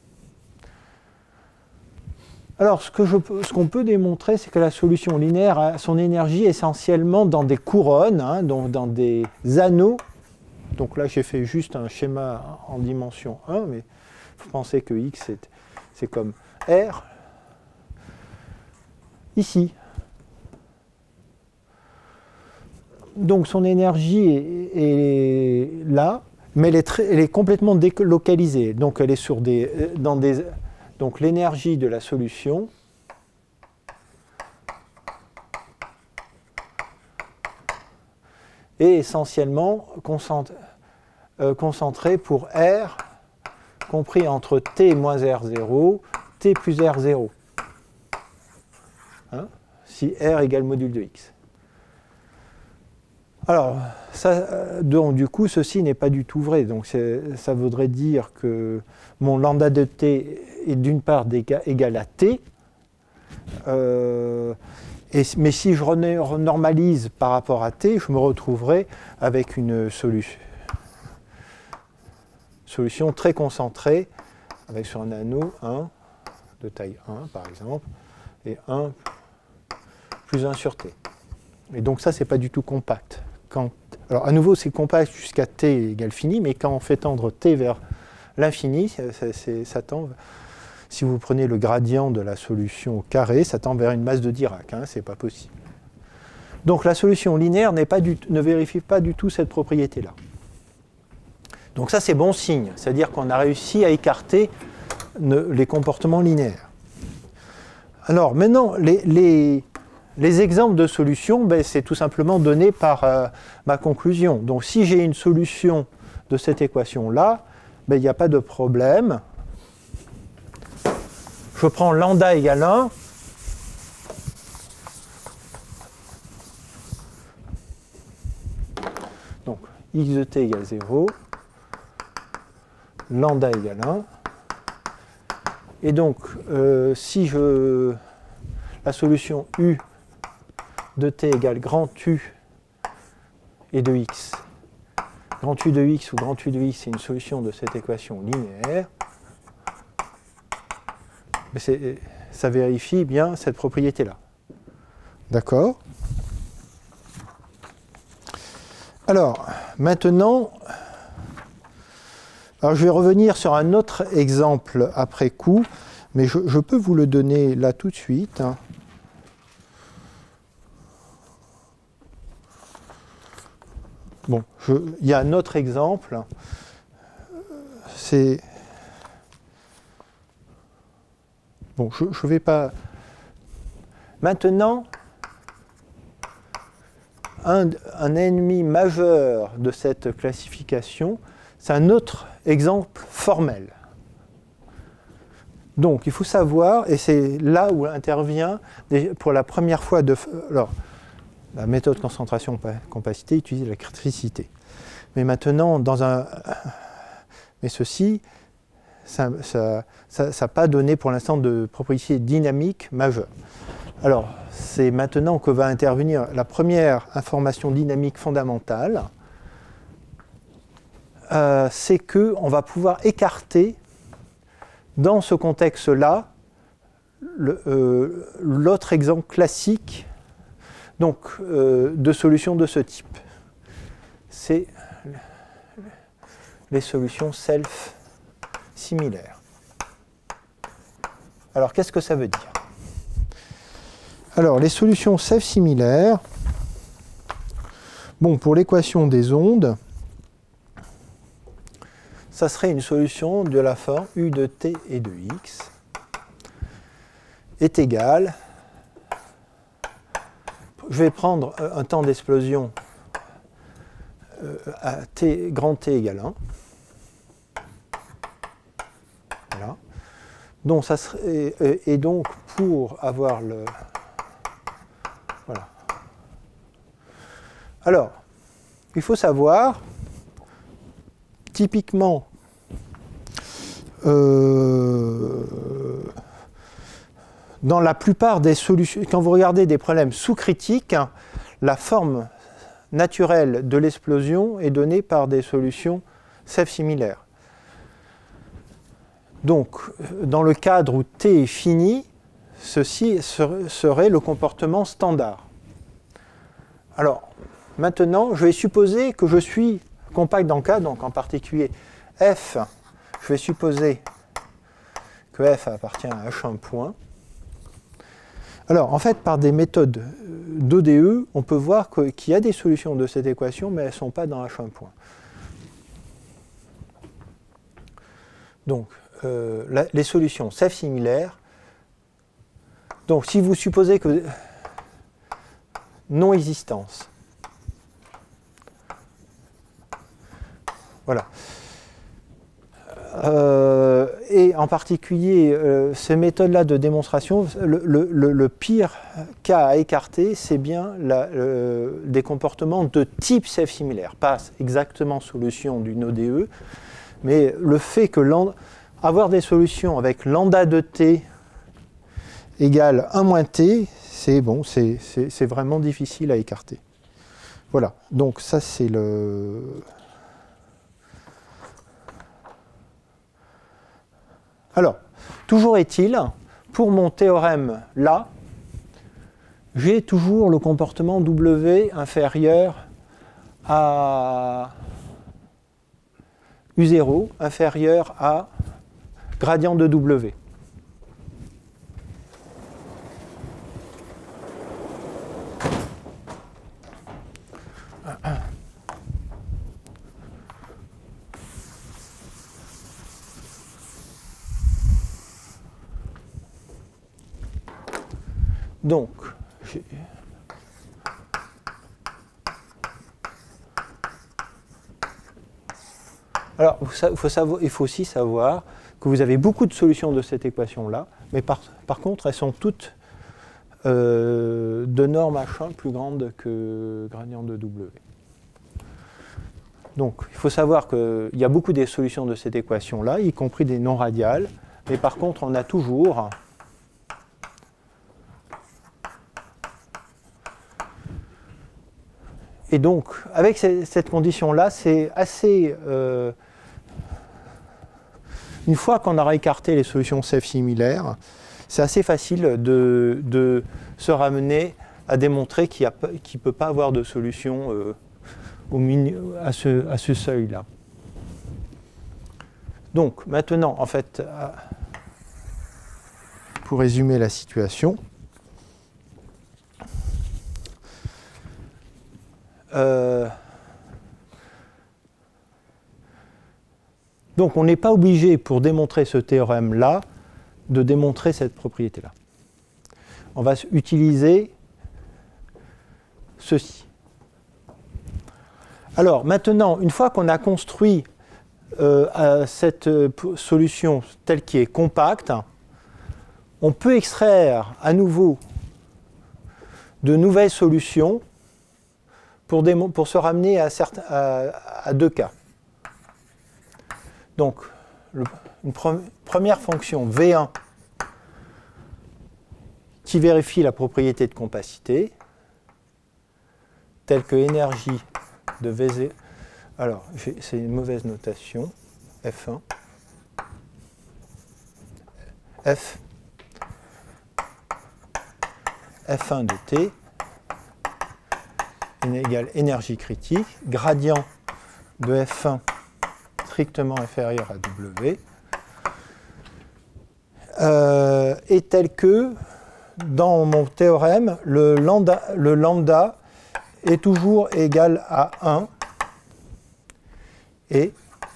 Alors, ce que je, ce qu'on peut démontrer, c'est que la solution linéaire a son énergie essentiellement dans des couronnes, hein, donc dans des anneaux. Donc là, j'ai fait juste un schéma en dimension un, mais il faut penser que X est... C'est comme R, ici. Donc son énergie est, est là, mais elle est, très, elle est complètement délocalisée. Donc elle est sur des, dans des, donc l'énergie de la solution est essentiellement concentré, euh, concentré pour R compris entre t moins R zéro, t plus R zéro. Hein, si R égale module de X. Alors, ça, donc, du coup, ceci n'est pas du tout vrai. Donc, ça voudrait dire que mon lambda de t est d'une part égal à t. Euh, et, mais si je renormalise par rapport à t, je me retrouverai avec une solution, solution très concentrée, avec sur un anneau un de taille un, par exemple, et un plus un sur t. Et donc ça, c'est pas du tout compact. Quand, alors à nouveau, c'est compact jusqu'à t égale fini, mais quand on fait tendre t vers l'infini, ça tend, si vous prenez le gradient de la solution au carré, ça tend vers une masse de Dirac, hein, c'est pas possible. Donc la solution linéaire n'est pas du, ne vérifie pas du tout cette propriété-là. Donc ça, c'est bon signe, c'est-à-dire qu'on a réussi à écarter ne, les comportements linéaires. Alors maintenant, les, les Les exemples de solutions, ben, c'est tout simplement donné par euh, ma conclusion. Donc si j'ai une solution de cette équation-là, ben, il n'y a pas de problème. Je prends lambda égale un. Donc x de t égale zéro. Lambda égale un. Et donc, euh, si je... la solution U de t égale grand U et de x. Grand U de x ou grand U de x, c'est une solution de cette équation linéaire. Mais ça vérifie bien cette propriété-là. D'accord? Alors, maintenant, alors je vais revenir sur un autre exemple après coup, mais je, je peux vous le donner là tout de suite. Hein. Bon, je, il y a un autre exemple, c'est... Bon, je ne vais pas... Maintenant, un, un ennemi majeur de cette classification, c'est un autre exemple formel. Donc, il faut savoir, et c'est là où intervient, pour la première fois, de, alors, la méthode concentration-compacité utilise la criticité. Mais maintenant, dans un... Mais ceci, ça n'a ça, ça, ça pas donné pour l'instant de propriété dynamique majeure. Alors, c'est maintenant que va intervenir la première information dynamique fondamentale, euh, c'est qu'on va pouvoir écarter, dans ce contexte-là, l'autre euh, exemple classique donc, euh, de solutions de ce type. C'est les solutions self-similaires. Alors, qu'est-ce que ça veut dire? Alors, les solutions self-similaires, bon, pour l'équation des ondes, ça serait une solution de la forme U de t et de x est égal, je vais prendre un temps d'explosion à t, grand T égale un. Voilà. Donc ça serait, et donc pour avoir le... Voilà. Alors, il faut savoir, typiquement, euh, dans la plupart des solutions, quand vous regardez des problèmes sous-critiques, la forme naturelle de l'explosion est donnée par des solutions self-similaires. Donc, dans le cadre où T est fini, ceci serait le comportement standard. Alors, maintenant, je vais supposer que je suis compact dans K, donc en particulier F, je vais supposer que F appartient à H un point. Alors, en fait, par des méthodes d'O D E, on peut voir qu'il y a des solutions de cette équation, mais elles ne sont pas dans H un point. Donc, euh, la, les solutions self-similaires. Donc, si vous supposez que non-existence Voilà. Euh, et en particulier, euh, ces méthodes-là de démonstration, le, le, le pire cas à écarter, c'est bien la, euh, des comportements de type self-similaire, pas exactement solution d'une O D E, mais le fait que avoir des solutions avec lambda de t égale un moins t, c'est bon, c'est vraiment difficile à écarter. Voilà, donc ça c'est le... Alors, toujours est-il, pour mon théorème là, j'ai toujours le comportement W inférieur à U zéro, inférieur à gradient de W. Donc, alors, il faut, savoir, il faut aussi savoir que vous avez beaucoup de solutions de cette équation-là, mais par, par contre, elles sont toutes euh, de norme H un plus grande que gradient de W. Donc, il faut savoir qu'il y a beaucoup des solutions de cette équation-là, y compris des non radiales, mais par contre, on a toujours et donc, avec cette condition-là, c'est assez... Euh, une fois qu'on aura écarté les solutions self-similaires, c'est assez facile de, de se ramener à démontrer qu'il ne peut pas avoir de solution euh, au à ce, à ce seuil-là. Donc, maintenant, en fait, pour résumer la situation, Euh, donc on n'est pas obligé pour démontrer ce théorème-là de démontrer cette propriété-là. On va utiliser ceci. Alors maintenant, une fois qu'on a construit euh, cette solution telle qu'elle est compacte, on peut extraire à nouveau de nouvelles solutions Pour, des, pour se ramener à, certains, à, à deux cas. Donc, le, une pre, première fonction V un qui vérifie la propriété de compacité, telle que énergie de V zéro. Alors, c'est une mauvaise notation. F un. F. F un de T égale énergie critique, gradient de F un strictement inférieur à W, euh, est tel que, dans mon théorème, le lambda, le lambda est toujours égal à un et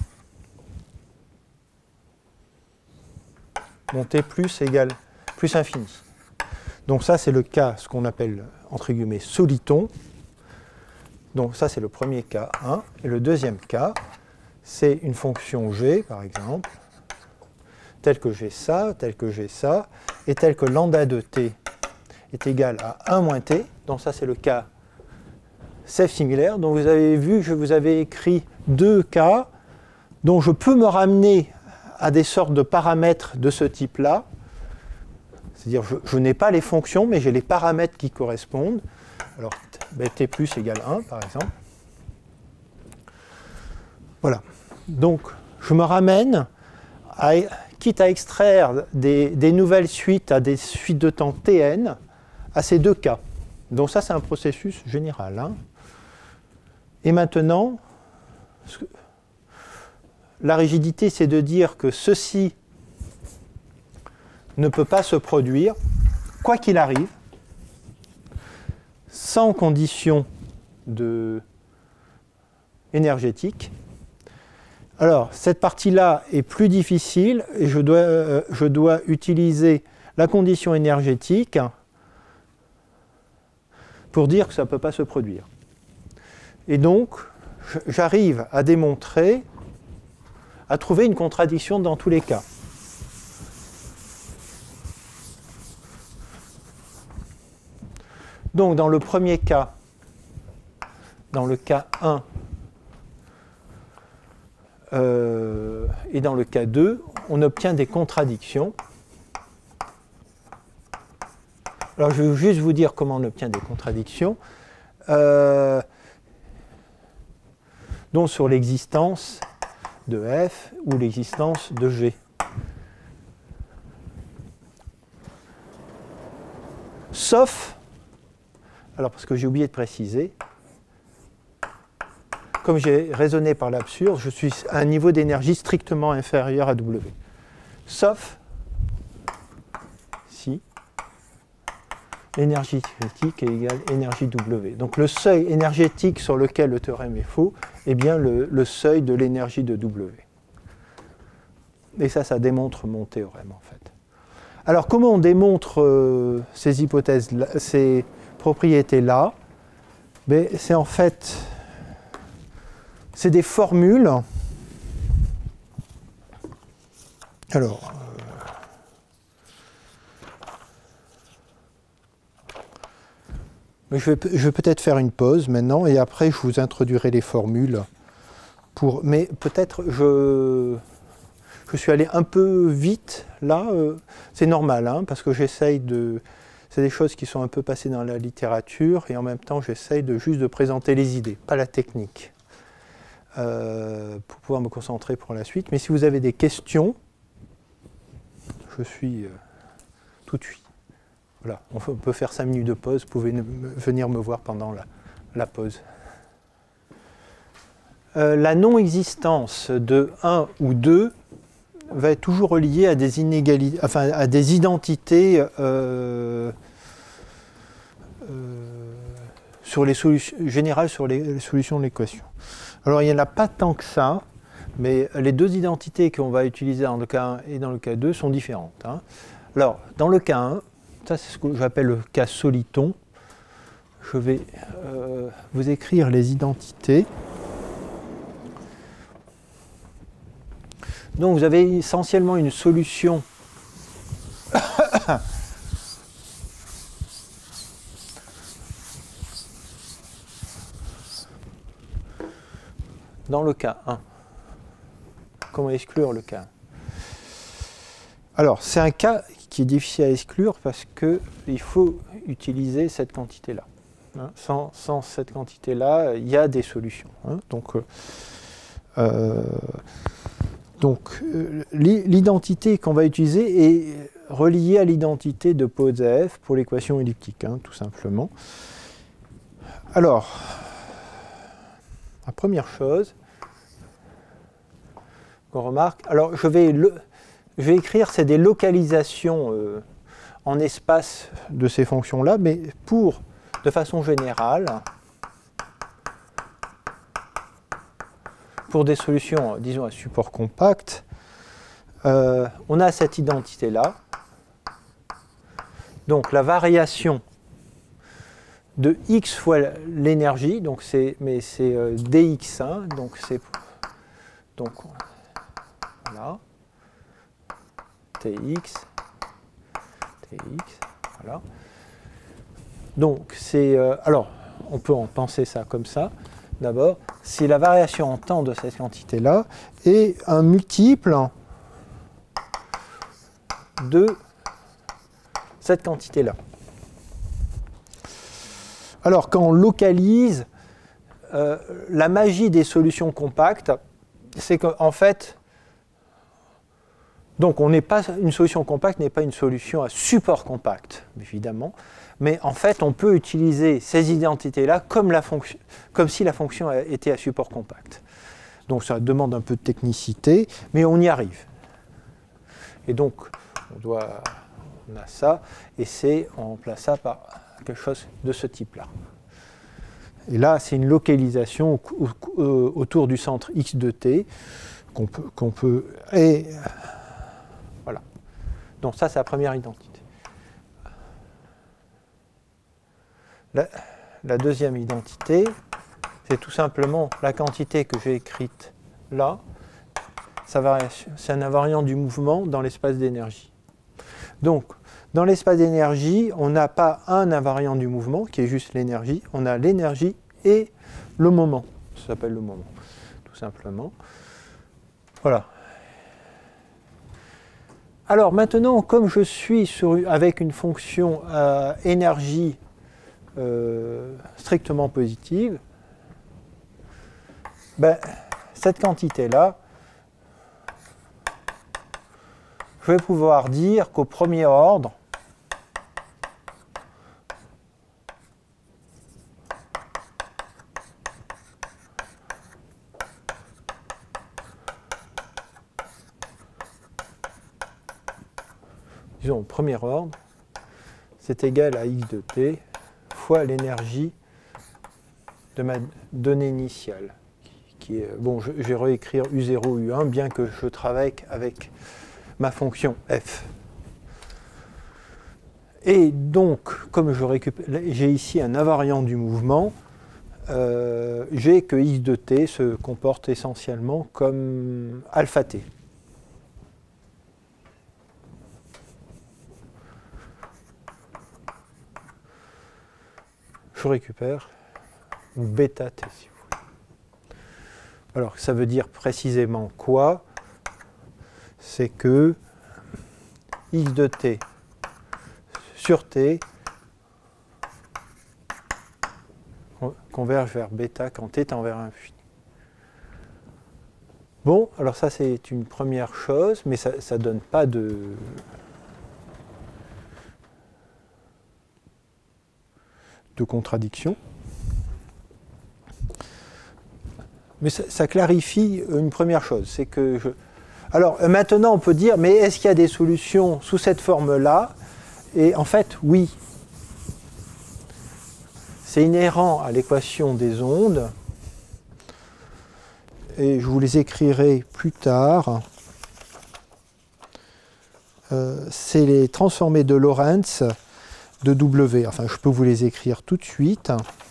mon T plus égale plus infini. Donc ça, c'est le cas, ce qu'on appelle, entre guillemets, soliton. Donc ça, c'est le premier cas un. Et le deuxième cas, c'est une fonction g, par exemple, telle que j'ai ça, telle que j'ai ça, et telle que lambda de t est égal à un moins t. Donc ça, c'est le cas self-similaire. Donc vous avez vu, je vous avais écrit deux cas dont je peux me ramener à des sortes de paramètres de ce type-là. C'est-à-dire, je, je n'ai pas les fonctions, mais j'ai les paramètres qui correspondent. Alors, ben, t plus égale un, par exemple. Voilà. Donc, je me ramène, à, quitte à extraire des, des nouvelles suites à des suites de temps Tn, à ces deux cas. Donc ça, c'est un processus général. Hein. Et maintenant, la rigidité, c'est de dire que ceci ne peut pas se produire, quoi qu'il arrive, sans condition de énergétique. Alors, cette partie-là est plus difficile et je dois, euh, je dois utiliser la condition énergétique pour dire que ça ne peut pas se produire. Et donc, j'arrive à démontrer à trouver une contradiction dans tous les cas. Donc dans le premier cas, dans le cas un, euh, et dans le cas deux, on obtient des contradictions. Alors je vais juste vous dire comment on obtient des contradictions. Euh, donc sur l'existence de F ou l'existence de G. Sauf, alors parce que j'ai oublié de préciser, comme j'ai raisonné par l'absurde, je suis à un niveau d'énergie strictement inférieur à W. Sauf si l'énergie cinétique est égale énergie W. Donc le seuil énergétique sur lequel le théorème est faux est bien le, le seuil de l'énergie de W. Et ça, ça démontre mon théorème en fait. Alors comment on démontre euh, ces hypothèses, ces propriétés-là? Ben, c'est en fait, c'est des formules. Alors, Je vais, je vais peut-être faire une pause maintenant et après je vous introduirai les formules. Pour, mais peut-être je, je suis allé un peu vite là, euh, c'est normal hein, parce que j'essaye de... C'est des choses qui sont un peu passées dans la littérature et en même temps j'essaye de, juste de présenter les idées, pas la technique, euh, pour pouvoir me concentrer pour la suite. Mais si vous avez des questions, je suis euh, tout de suite. Voilà, on peut faire cinq minutes de pause, vous pouvez venir me voir pendant la, la pause. Euh, la non-existence de un ou deux va être toujours reliée à des inégalités, enfin à des identités euh, euh, sur les solutions, générales sur les, les solutions de l'équation. Alors il n'y en a pas tant que ça, mais les deux identités qu'on va utiliser dans le cas un et dans le cas deux sont différentes. Hein. Alors, dans le cas un, ça, c'est ce que j'appelle le cas soliton. Je vais euh, vous écrire les identités. Donc, vous avez essentiellement une solution dans le cas un. Comment exclure le cas un? Alors, c'est un cas qui est difficile à exclure parce qu'il faut utiliser cette quantité-là. Hein, sans, sans cette quantité-là, il y a des solutions. Hein, donc, euh, donc euh, l'identité qu'on va utiliser est reliée à l'identité de Podzaev pour l'équation elliptique, hein, tout simplement. Alors, la première chose qu'on remarque, alors je vais le... Je vais écrire, c'est des localisations euh, en espace de ces fonctions-là, mais pour, de façon générale, pour des solutions, disons, à support compact, euh, on a cette identité-là. Donc la variation de x fois l'énergie, donc c'est, mais c'est euh, dx, hein, donc c'est, donc voilà. Tx, Tx, voilà. Donc, c'est... Euh, alors, on peut en penser ça comme ça. D'abord, c'est la variation en temps de cette quantité-là et un multiple de cette quantité-là. Alors, quand on localise, euh, la magie des solutions compactes, c'est qu'en fait... Donc, on n'est pas, une solution compacte n'est pas une solution à support compact, évidemment, mais en fait, on peut utiliser ces identités-là comme, la fonction, comme si la fonction était à support compact. Donc, ça demande un peu de technicité, mais on y arrive. Et donc, on, doit, on a ça, et c'est, on remplace ça par quelque chose de ce type-là. Et là, c'est une localisation autour du centre x de t qu'on peut, qu'on peut et, voilà. Donc ça, c'est la première identité. La, la deuxième identité, c'est tout simplement la quantité que j'ai écrite là, c'est un invariant du mouvement dans l'espace d'énergie. Donc, dans l'espace d'énergie, on n'a pas un invariant du mouvement, qui est juste l'énergie, on a l'énergie et le moment. Ça s'appelle le moment, tout simplement. Voilà. Alors maintenant, comme je suis sur, avec une fonction euh, énergie euh, strictement positive, ben, cette quantité-là, je vais pouvoir dire qu'au premier ordre, disons au premier ordre, c'est égal à x de t fois l'énergie de ma donnée initiale. Qui est, bon, je, je vais réécrire u zéro, u un, bien que je travaille avec ma fonction f. Et donc, comme je récupère, j'ai ici un invariant du mouvement, euh, j'ai que x de t se comporte essentiellement comme alpha t. Je récupère bêta t, si vous voulez. Alors, ça veut dire précisément quoi? C'est que x de t sur t converge vers bêta quand t tend vers l'infini. Bon, alors ça c'est une première chose, mais ça ne donne pas de... de contradiction. Mais ça, ça clarifie une première chose, c'est que je... Alors maintenant on peut dire, mais est-ce qu'il y a des solutions sous cette forme-là? Et en fait, oui. C'est inhérent à l'équation des ondes. Et je vous les écrirai plus tard. Euh, c'est les transformés de Lorentz de W. Enfin, je peux vous les écrire tout de suite.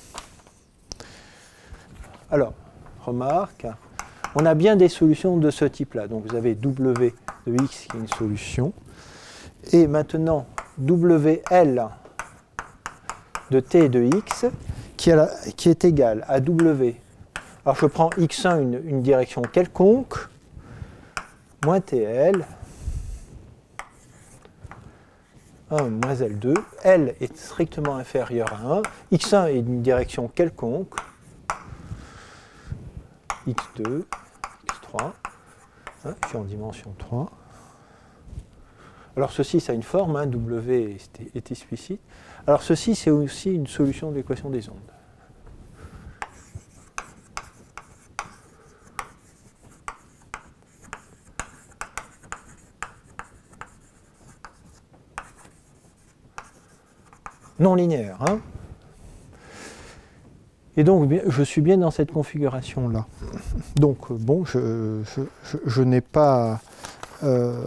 Alors, remarque, on a bien des solutions de ce type-là. Donc vous avez W de x qui est une solution. Et maintenant, W L de t de x qui, a la, qui est égal à W. Alors je prends x un, une, une direction quelconque, moins T L, un moins L deux. L est strictement inférieur à un. x un est une direction quelconque, x deux, x trois. Hein, je suis en dimension trois. Alors ceci, ça a une forme, hein, W est, est explicite. Alors ceci, c'est aussi une solution de l'équation des ondes. Non linéaire. Hein. Et donc, je suis bien dans cette configuration-là. Donc, bon, je, je, je, je n'ai pas... Euh,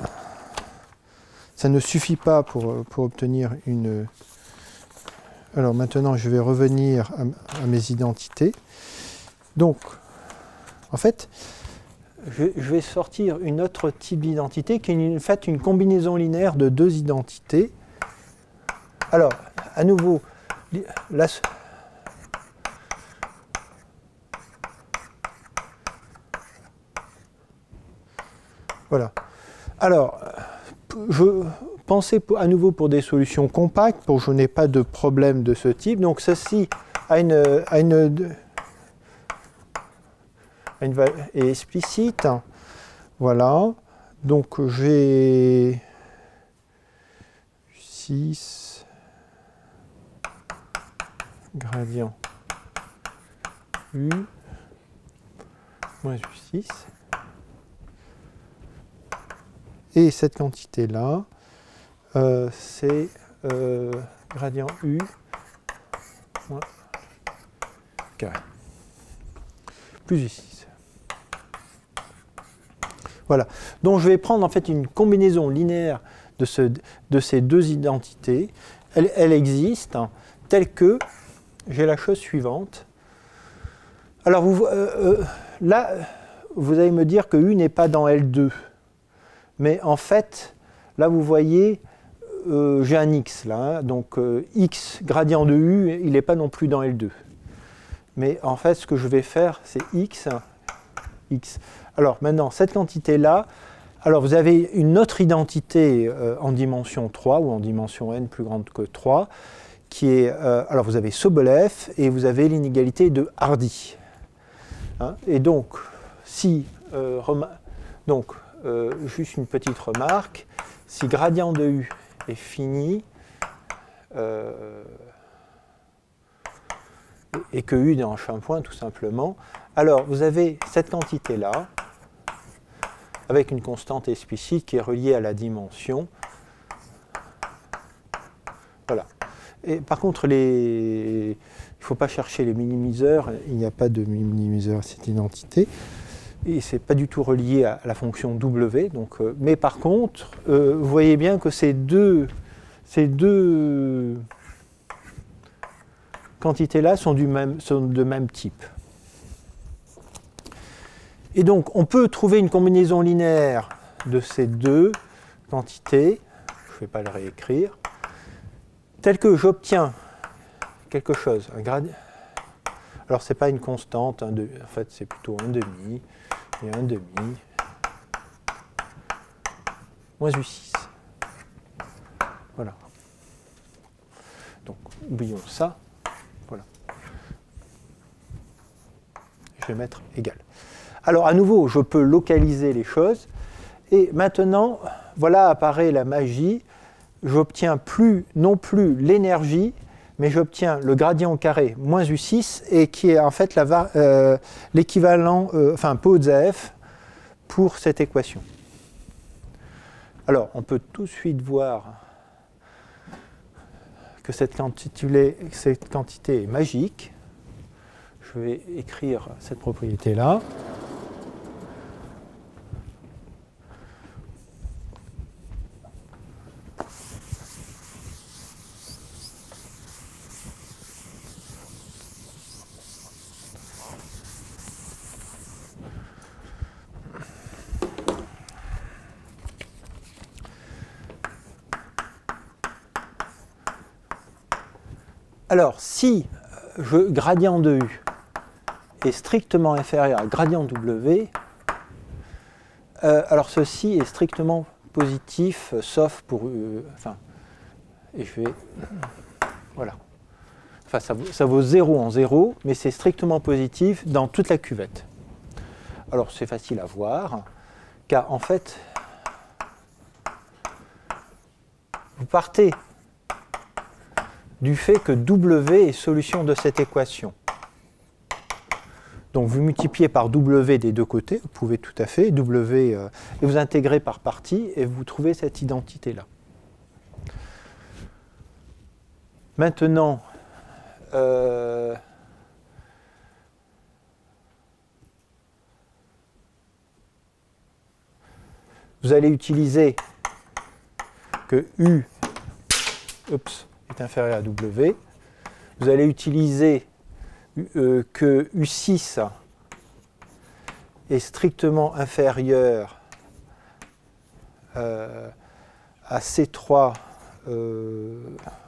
ça ne suffit pas pour, pour obtenir une... Alors maintenant, je vais revenir à, à mes identités. Donc, en fait, je, je vais sortir une autre type d'identité qui est en fait une combinaison linéaire de deux identités. Alors, à nouveau, la, voilà. Alors, je pensais à nouveau pour des solutions compactes, pour que je n'ai pas de problème de ce type. Donc, ceci a une, a une, a une est explicite. Voilà. Donc, j'ai six gradient U moins U six. Et cette quantité-là, euh, c'est euh, gradient U moins carré. Plus U six. Voilà. Donc je vais prendre en fait une combinaison linéaire de, ce, de ces deux identités. Elle, elle existe hein, telle que j'ai la chose suivante. Alors vous, euh, euh, là, vous allez me dire que U n'est pas dans L deux. Mais en fait, là vous voyez, euh, j'ai un X là, hein, donc euh, X gradient de U, il n'est pas non plus dans L deux. Mais en fait, ce que je vais faire, c'est X, X. Alors maintenant, cette quantité-là, alors vous avez une autre identité euh, en dimension trois, ou en dimension n plus grande que trois, qui est, euh, alors vous avez Sobolev, et vous avez l'inégalité de Hardy. Hein, et donc, si, euh, donc, euh, juste une petite remarque, si gradient de U est fini, euh, et que U est en point tout simplement, alors vous avez cette quantité-là, avec une constante explicite qui est reliée à la dimension. Voilà. Et par contre, les... il ne faut pas chercher les minimiseurs, il n'y a pas de minimiseur à cette identité. Et ce n'est pas du tout relié à la fonction W. Donc, euh, mais par contre, euh, vous voyez bien que ces deux, ces deux quantités-là sont, du même, sont de même type. Et donc, on peut trouver une combinaison linéaire de ces deux quantités, je ne vais pas le réécrire, telle que j'obtiens quelque chose, un gradient. Alors, ce n'est pas une constante, un de... en fait, c'est plutôt un demi, et un demi, moins U six. Voilà. Donc, oublions ça. Voilà. Je vais mettre égal. Alors, à nouveau, je peux localiser les choses. Et maintenant, voilà apparaît la magie. J'obtiens plus, non plus l'énergie, mais j'obtiens le gradient carré moins U six, et qui est en fait euh, l'équivalent, euh, enfin Podzaev, pour cette équation. Alors, on peut tout de suite voir que cette quantité, cette quantité est magique. Je vais écrire cette propriété-là. Alors, si je, gradient de U est strictement inférieur à gradient W, euh, alors ceci est strictement positif, sauf pour... Euh, enfin, et je vais... Voilà. Enfin, ça, ça vaut zéro en zéro, mais c'est strictement positif dans toute la cuvette. Alors, c'est facile à voir, car en fait, vous partez du fait que W est solution de cette équation. Donc vous multipliez par W des deux côtés, vous pouvez tout à fait, W, euh, et vous intégrez par partie, et vous trouvez cette identité-là. Maintenant, euh, vous allez utiliser que U, oups, est inférieur à W. Vous allez utiliser euh, que U six est strictement inférieur euh, à C trois euh,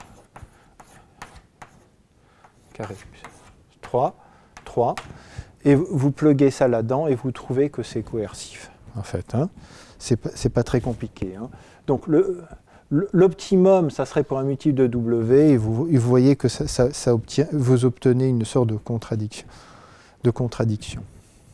carré trois, trois, et vous pluguez ça là-dedans et vous trouvez que c'est coercif, en fait. Hein. C'est pas, c'est pas très compliqué. Hein. Donc, le... L'optimum, ça serait pour un multiple de W, et vous, et vous voyez que ça, ça, ça obtient, vous obtenez une sorte de contradiction. De contradiction.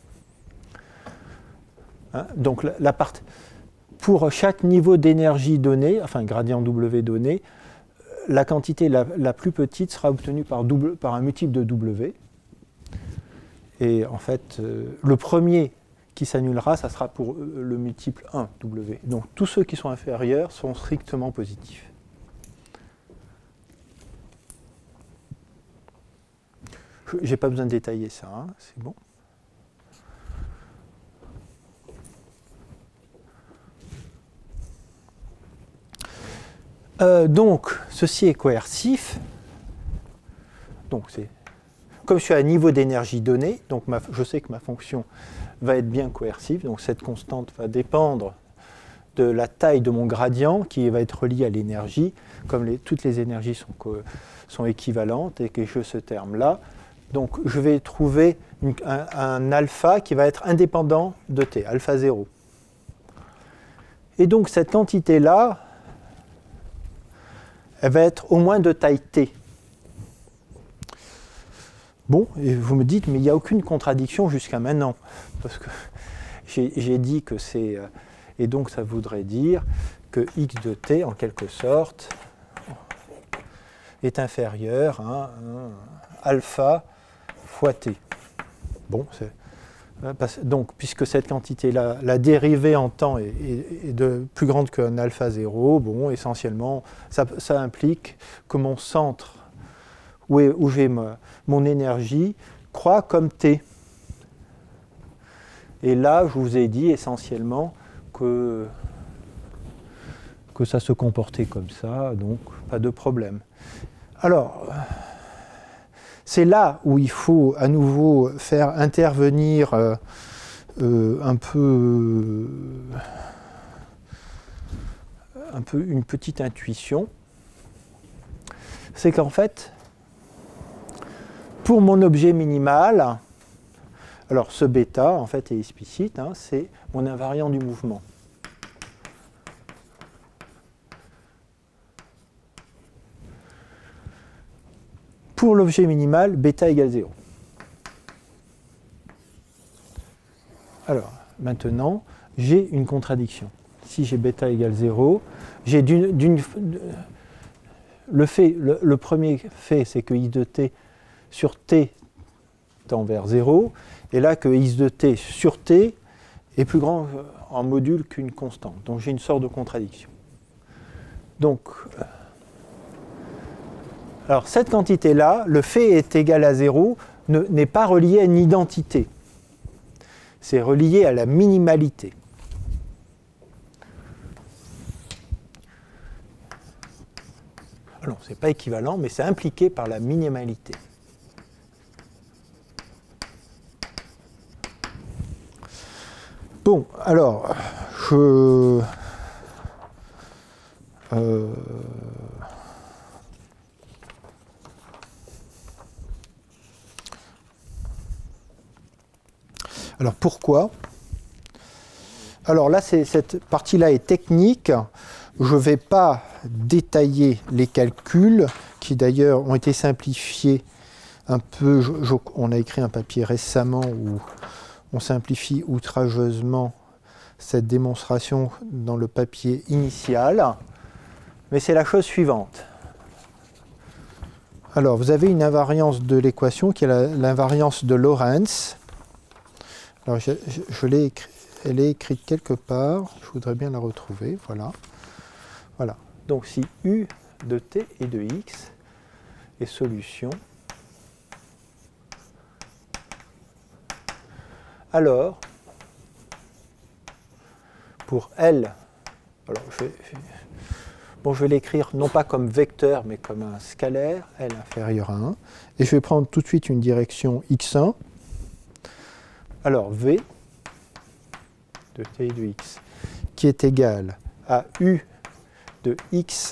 Hein, donc, la, la part, pour chaque niveau d'énergie donné, enfin gradient W donné, la quantité la, la plus petite sera obtenue par, double, par un multiple de W. Et en fait, euh, le premier qui s'annulera, ça sera pour le multiple un, W. Donc tous ceux qui sont inférieurs sont strictement positifs. Je n'ai pas besoin de détailler ça, hein, c'est bon. Euh, donc, ceci est coercif. Donc c'est... comme je suis à un niveau d'énergie donné, donc ma, je sais que ma fonction va être bien coercive, donc cette constante va dépendre de la taille de mon gradient qui va être relié à l'énergie, comme les, toutes les énergies sont, sont équivalentes et que j'ai ce terme-là. Donc je vais trouver une, un, un alpha qui va être indépendant de t, alpha zéro. Et donc cette quantité-là, elle va être au moins de taille t. Bon, et vous me dites, mais il n'y a aucune contradiction jusqu'à maintenant, parce que j'ai dit que c'est... Et donc ça voudrait dire que x de t, en quelque sorte, est inférieur à alpha fois t. Bon, donc puisque cette quantité-là, la dérivée en temps est, est, est de plus grande qu'un alpha zéro, bon, essentiellement, ça, ça implique que mon centre, où, est, où j'ai mon énergie, croît comme t. Et là, je vous ai dit essentiellement que, que ça se comportait comme ça, donc pas de problème. Alors, c'est là où il faut à nouveau faire intervenir euh, euh, un peu, un peu une petite intuition. C'est qu'en fait, pour mon objet minimal, alors ce bêta en fait est explicite, hein, c'est mon invariant du mouvement. Pour l'objet minimal, bêta égale zéro. Alors, maintenant, j'ai une contradiction. Si j'ai bêta égale zéro, j'ai d'une, d'une, le, fait, le, le premier fait, c'est que i de t sur t tend vers zéro, et là que x de t sur t est plus grand en module qu'une constante. Donc j'ai une sorte de contradiction. Donc, alors cette quantité-là, le fait est égal à zéro, n'est pas relié à une identité. C'est relié à la minimalité. Alors, ce n'est pas équivalent, mais c'est impliqué par la minimalité. Bon, alors, je... Euh... Alors, pourquoi? Alors là, cette partie-là est technique. Je ne vais pas détailler les calculs, qui d'ailleurs ont été simplifiés un peu. Je, je, on a écrit un papier récemment où on simplifie outrageusement cette démonstration dans le papier initial, mais c'est la chose suivante. Alors, vous avez une invariance de l'équation qui est l'invariance de Lorentz. Alors, je, je, je l'ai écrit, elle est écrite quelque part, je voudrais bien la retrouver, voilà. Voilà. Donc, si U de t et de x est solution, alors, pour L, alors je vais, bon, je vais l'écrire non pas comme vecteur, mais comme un scalaire, L inférieur à un, et je vais prendre tout de suite une direction x un. Alors, V de t et de x, qui est égal à U de x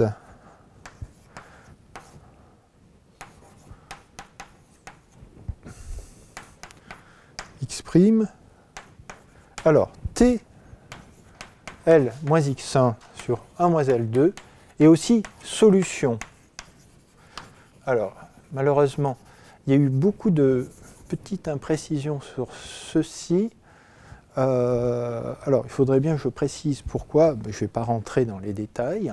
x', alors t L moins x un sur un moins L deux est aussi solution. Alors, malheureusement, il y a eu beaucoup de petites imprécisions sur ceci. Euh, alors, il faudrait bien que je précise pourquoi, mais je ne vais pas rentrer dans les détails.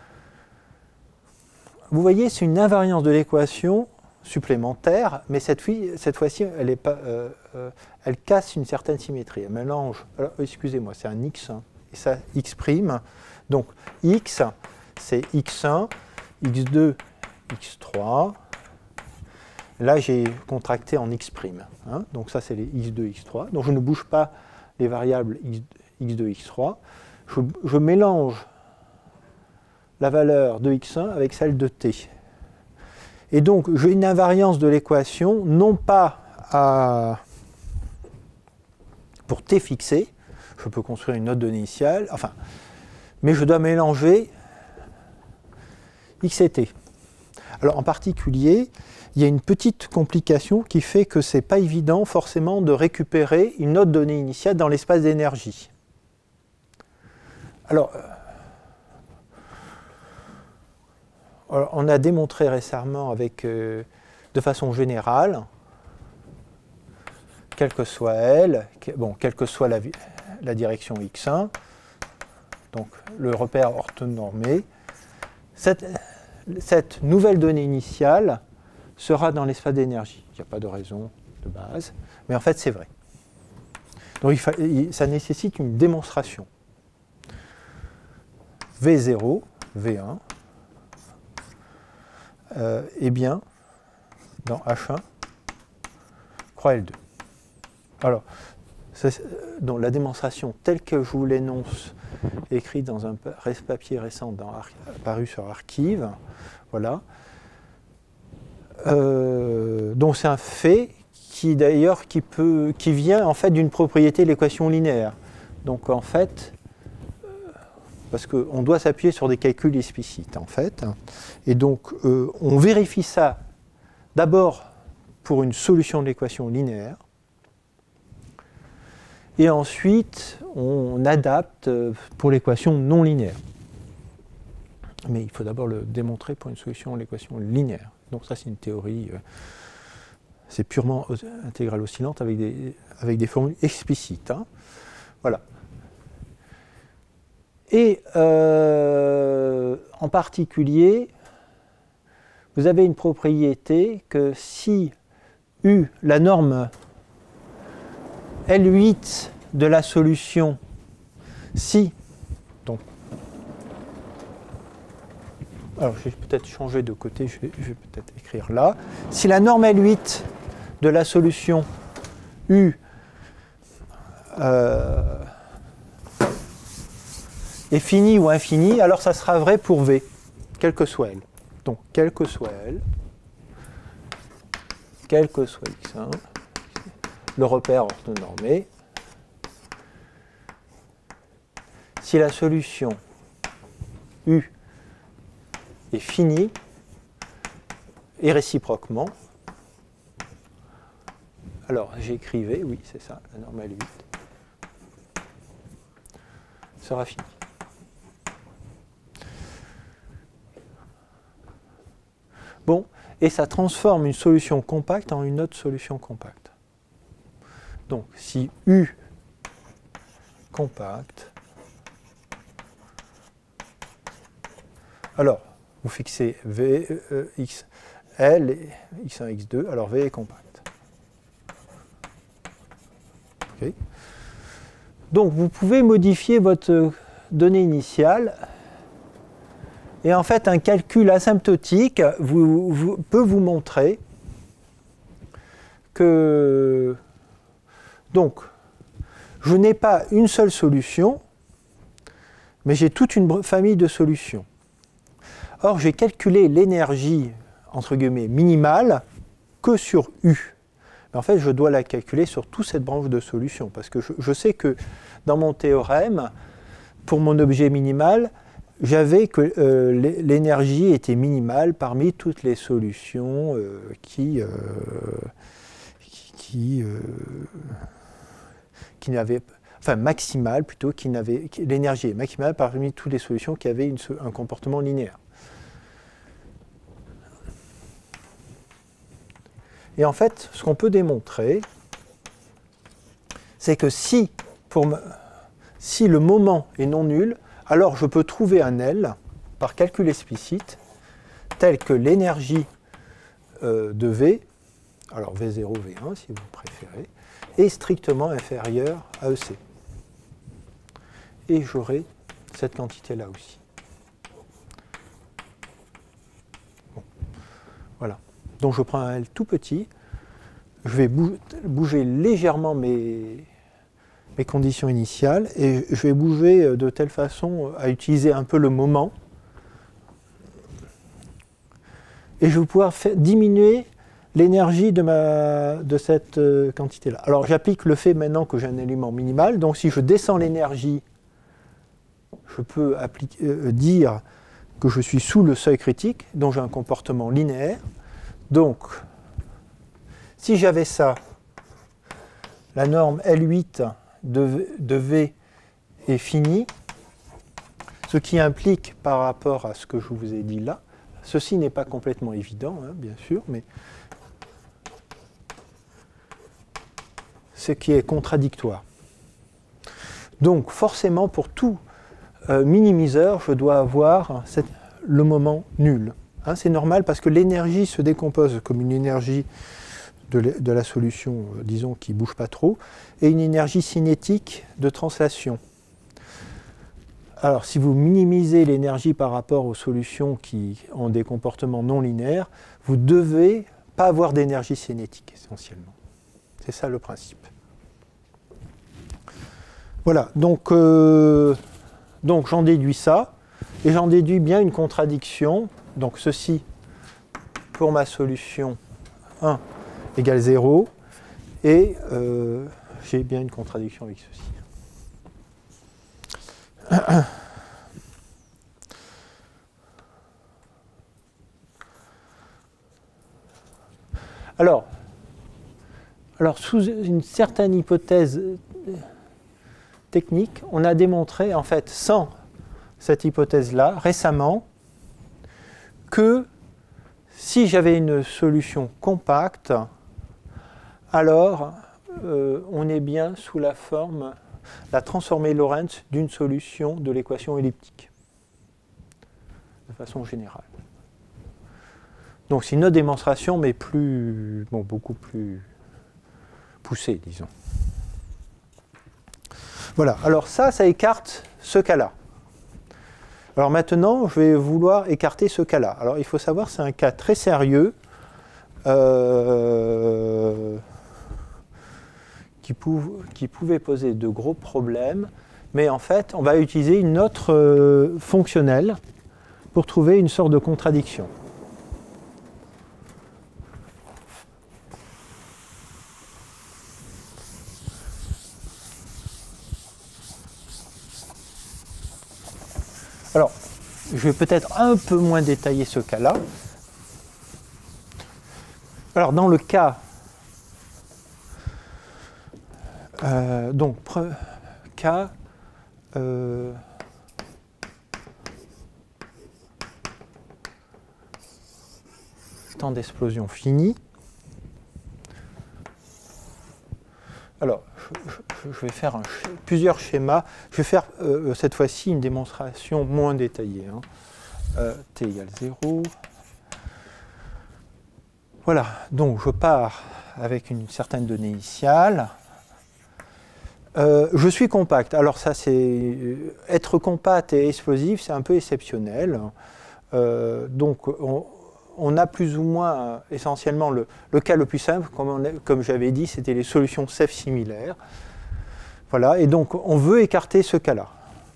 Vous voyez, c'est une invariance de l'équation supplémentaire, mais cette, cette fois-ci, elle, est pas, euh, euh, elle casse une certaine symétrie. Elle mélange, excusez-moi, c'est un x un, et ça, x'. Donc, x, c'est x un, x deux, x trois. Là, j'ai contracté en x'. Hein, donc, ça, c'est les x deux, x trois. Donc, je ne bouge pas les variables x deux, x trois. Je, je mélange la valeur de x un avec celle de t. Et donc, j'ai une invariance de l'équation, non pas à, pour t fixé, je peux construire une autre donnée initiale, enfin, mais je dois mélanger x et t. Alors, en particulier, il y a une petite complication qui fait que ce n'est pas évident forcément de récupérer une autre donnée initiale dans l'espace d'énergie. Alors, Alors, on a démontré récemment avec, euh, de façon générale, quelle que soit elle, que, bon, quelle que soit la, la direction x un, donc le repère orthonormé, cette, cette nouvelle donnée initiale sera dans l'espace d'énergie. Il n'y a pas de raison de base, mais en fait c'est vrai. Donc il fa, il, ça nécessite une démonstration. V zéro, V un, Euh, eh bien, dans H un, croix L deux. Alors, donc, la démonstration telle que je vous l'énonce, écrite dans un papier récent dans, paru sur Archive, voilà. Euh, donc c'est un fait qui d'ailleurs qui peut, qui vient en fait d'une propriété de l'équation linéaire. Donc en fait, parce qu'on doit s'appuyer sur des calculs explicites, en fait. Et donc, euh, on vérifie ça d'abord pour une solution de l'équation linéaire, et ensuite, on adapte pour l'équation non linéaire. Mais il faut d'abord le démontrer pour une solution de l'équation linéaire. Donc ça, c'est une théorie, euh, c'est purement intégrale oscillante avec des, avec des formules explicites. Hein. Voilà. Et euh, en particulier, vous avez une propriété que si U, la norme L huit de la solution, si, donc, alors je vais peut-être changer de côté, je vais, je vais peut-être écrire là, si la norme L huit de la solution U euh, est finie ou infinie, alors ça sera vrai pour V, quelle que soit elle. Donc, quelle que soit elle, quel que soit x un, le repère orthonormé, si la solution U est finie, et réciproquement, alors j'écris V, oui c'est ça, la norme L huit, sera finie. Bon, et ça transforme une solution compacte en une autre solution compacte. Donc, si U compacte, alors, vous fixez V, euh, X, L, et X un, X deux, alors V est compacte. Okay. Donc, vous pouvez modifier votre donnée initiale. Et en fait, un calcul asymptotique vous, vous, peut vous montrer que, donc, je n'ai pas une seule solution, mais j'ai toute une famille de solutions. Or, j'ai calculé l'énergie, entre guillemets, minimale que sur U. Mais en fait, je dois la calculer sur toute cette branche de solutions, parce que je, je sais que dans mon théorème, pour mon objet minimal, j'avais que euh, l'énergie était minimale parmi toutes les solutions euh, qui, euh, qui, qui, euh, qui n'avaient, enfin maximale plutôt, qui n'avait, l'énergie est maximale parmi toutes les solutions qui avaient une, un comportement linéaire. Et en fait, ce qu'on peut démontrer, c'est que si, pour me, si le moment est non nul, alors je peux trouver un L par calcul explicite tel que l'énergie euh, de V, alors V zéro, V un si vous préférez, est strictement inférieure à E C. Et j'aurai cette quantité-là aussi. Bon. Voilà. Donc je prends un L tout petit, je vais bouger légèrement mes... mes conditions initiales, et je vais bouger de telle façon à utiliser un peu le moment. et je vais pouvoir faire diminuer l'énergie de, ma, de cette euh, quantité-là. Alors j'applique le fait maintenant que j'ai un élément minimal, donc si je descends l'énergie, je peux appliquer, euh, dire que je suis sous le seuil critique, donc j'ai un comportement linéaire. Donc, si j'avais ça, la norme L huit de, de V est finie, ce qui implique par rapport à ce que je vous ai dit là, ceci n'est pas complètement évident, hein, bien sûr, mais ce qui est contradictoire. Donc forcément, pour tout euh, minimiseur, je dois avoir cette, le moment nul. Hein, c'est normal parce que l'énergie se décompose comme une énergie de, de la solution, euh, disons, qui ne bouge pas trop, et une énergie cinétique de translation. Alors, si vous minimisez l'énergie par rapport aux solutions qui ont des comportements non linéaires, vous ne devez pas avoir d'énergie cinétique, essentiellement. C'est ça le principe. Voilà, donc, euh, donc j'en déduis ça, et j'en déduis bien une contradiction. Donc ceci, pour ma solution un égale zéro, et euh, j'ai bien une contradiction avec ceci. Alors, alors, sous une certaine hypothèse technique, on a démontré, en fait, sans cette hypothèse-là, récemment, que si j'avais une solution compacte, alors euh, on est bien sous la forme, la transformée Lorentz d'une solution de l'équation elliptique, de façon générale. Donc c'est une autre démonstration, mais plus, bon, beaucoup plus poussée, disons. Voilà, alors ça, ça écarte ce cas-là. Alors maintenant, je vais vouloir écarter ce cas-là. Alors il faut savoir, c'est un cas très sérieux euh, qui, pou qui pouvait poser de gros problèmes, mais en fait, on va utiliser une autre euh, fonctionnelle pour trouver une sorte de contradiction. Alors, je vais peut-être un peu moins détailler ce cas-là. Alors, dans le cas, euh, donc, cas, euh, temps d'explosion fini. Alors, je, je vais faire un, plusieurs schémas. Je vais faire euh, cette fois-ci une démonstration moins détaillée. Hein. Euh, t égale zéro. Voilà, donc je pars avec une certaine donnée initiale. Euh, je suis compact. Alors ça, c'est être compact et explosif, c'est un peu exceptionnel. Euh, donc, on, on a plus ou moins euh, essentiellement le, le cas le plus simple, comme, comme j'avais dit, c'était les solutions Ceph similaires. Voilà, et donc on veut écarter ce cas-là.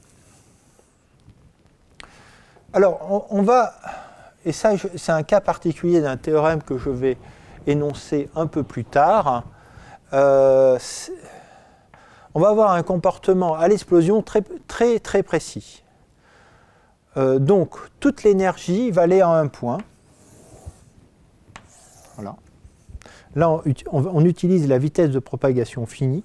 Alors, on, on va, et ça c'est un cas particulier d'un théorème que je vais énoncer un peu plus tard. Euh, on va avoir un comportement à l'explosion très, très, très précis. Euh, donc, toute l'énergie va aller à un point. Voilà. Là, on, on utilise la vitesse de propagation finie.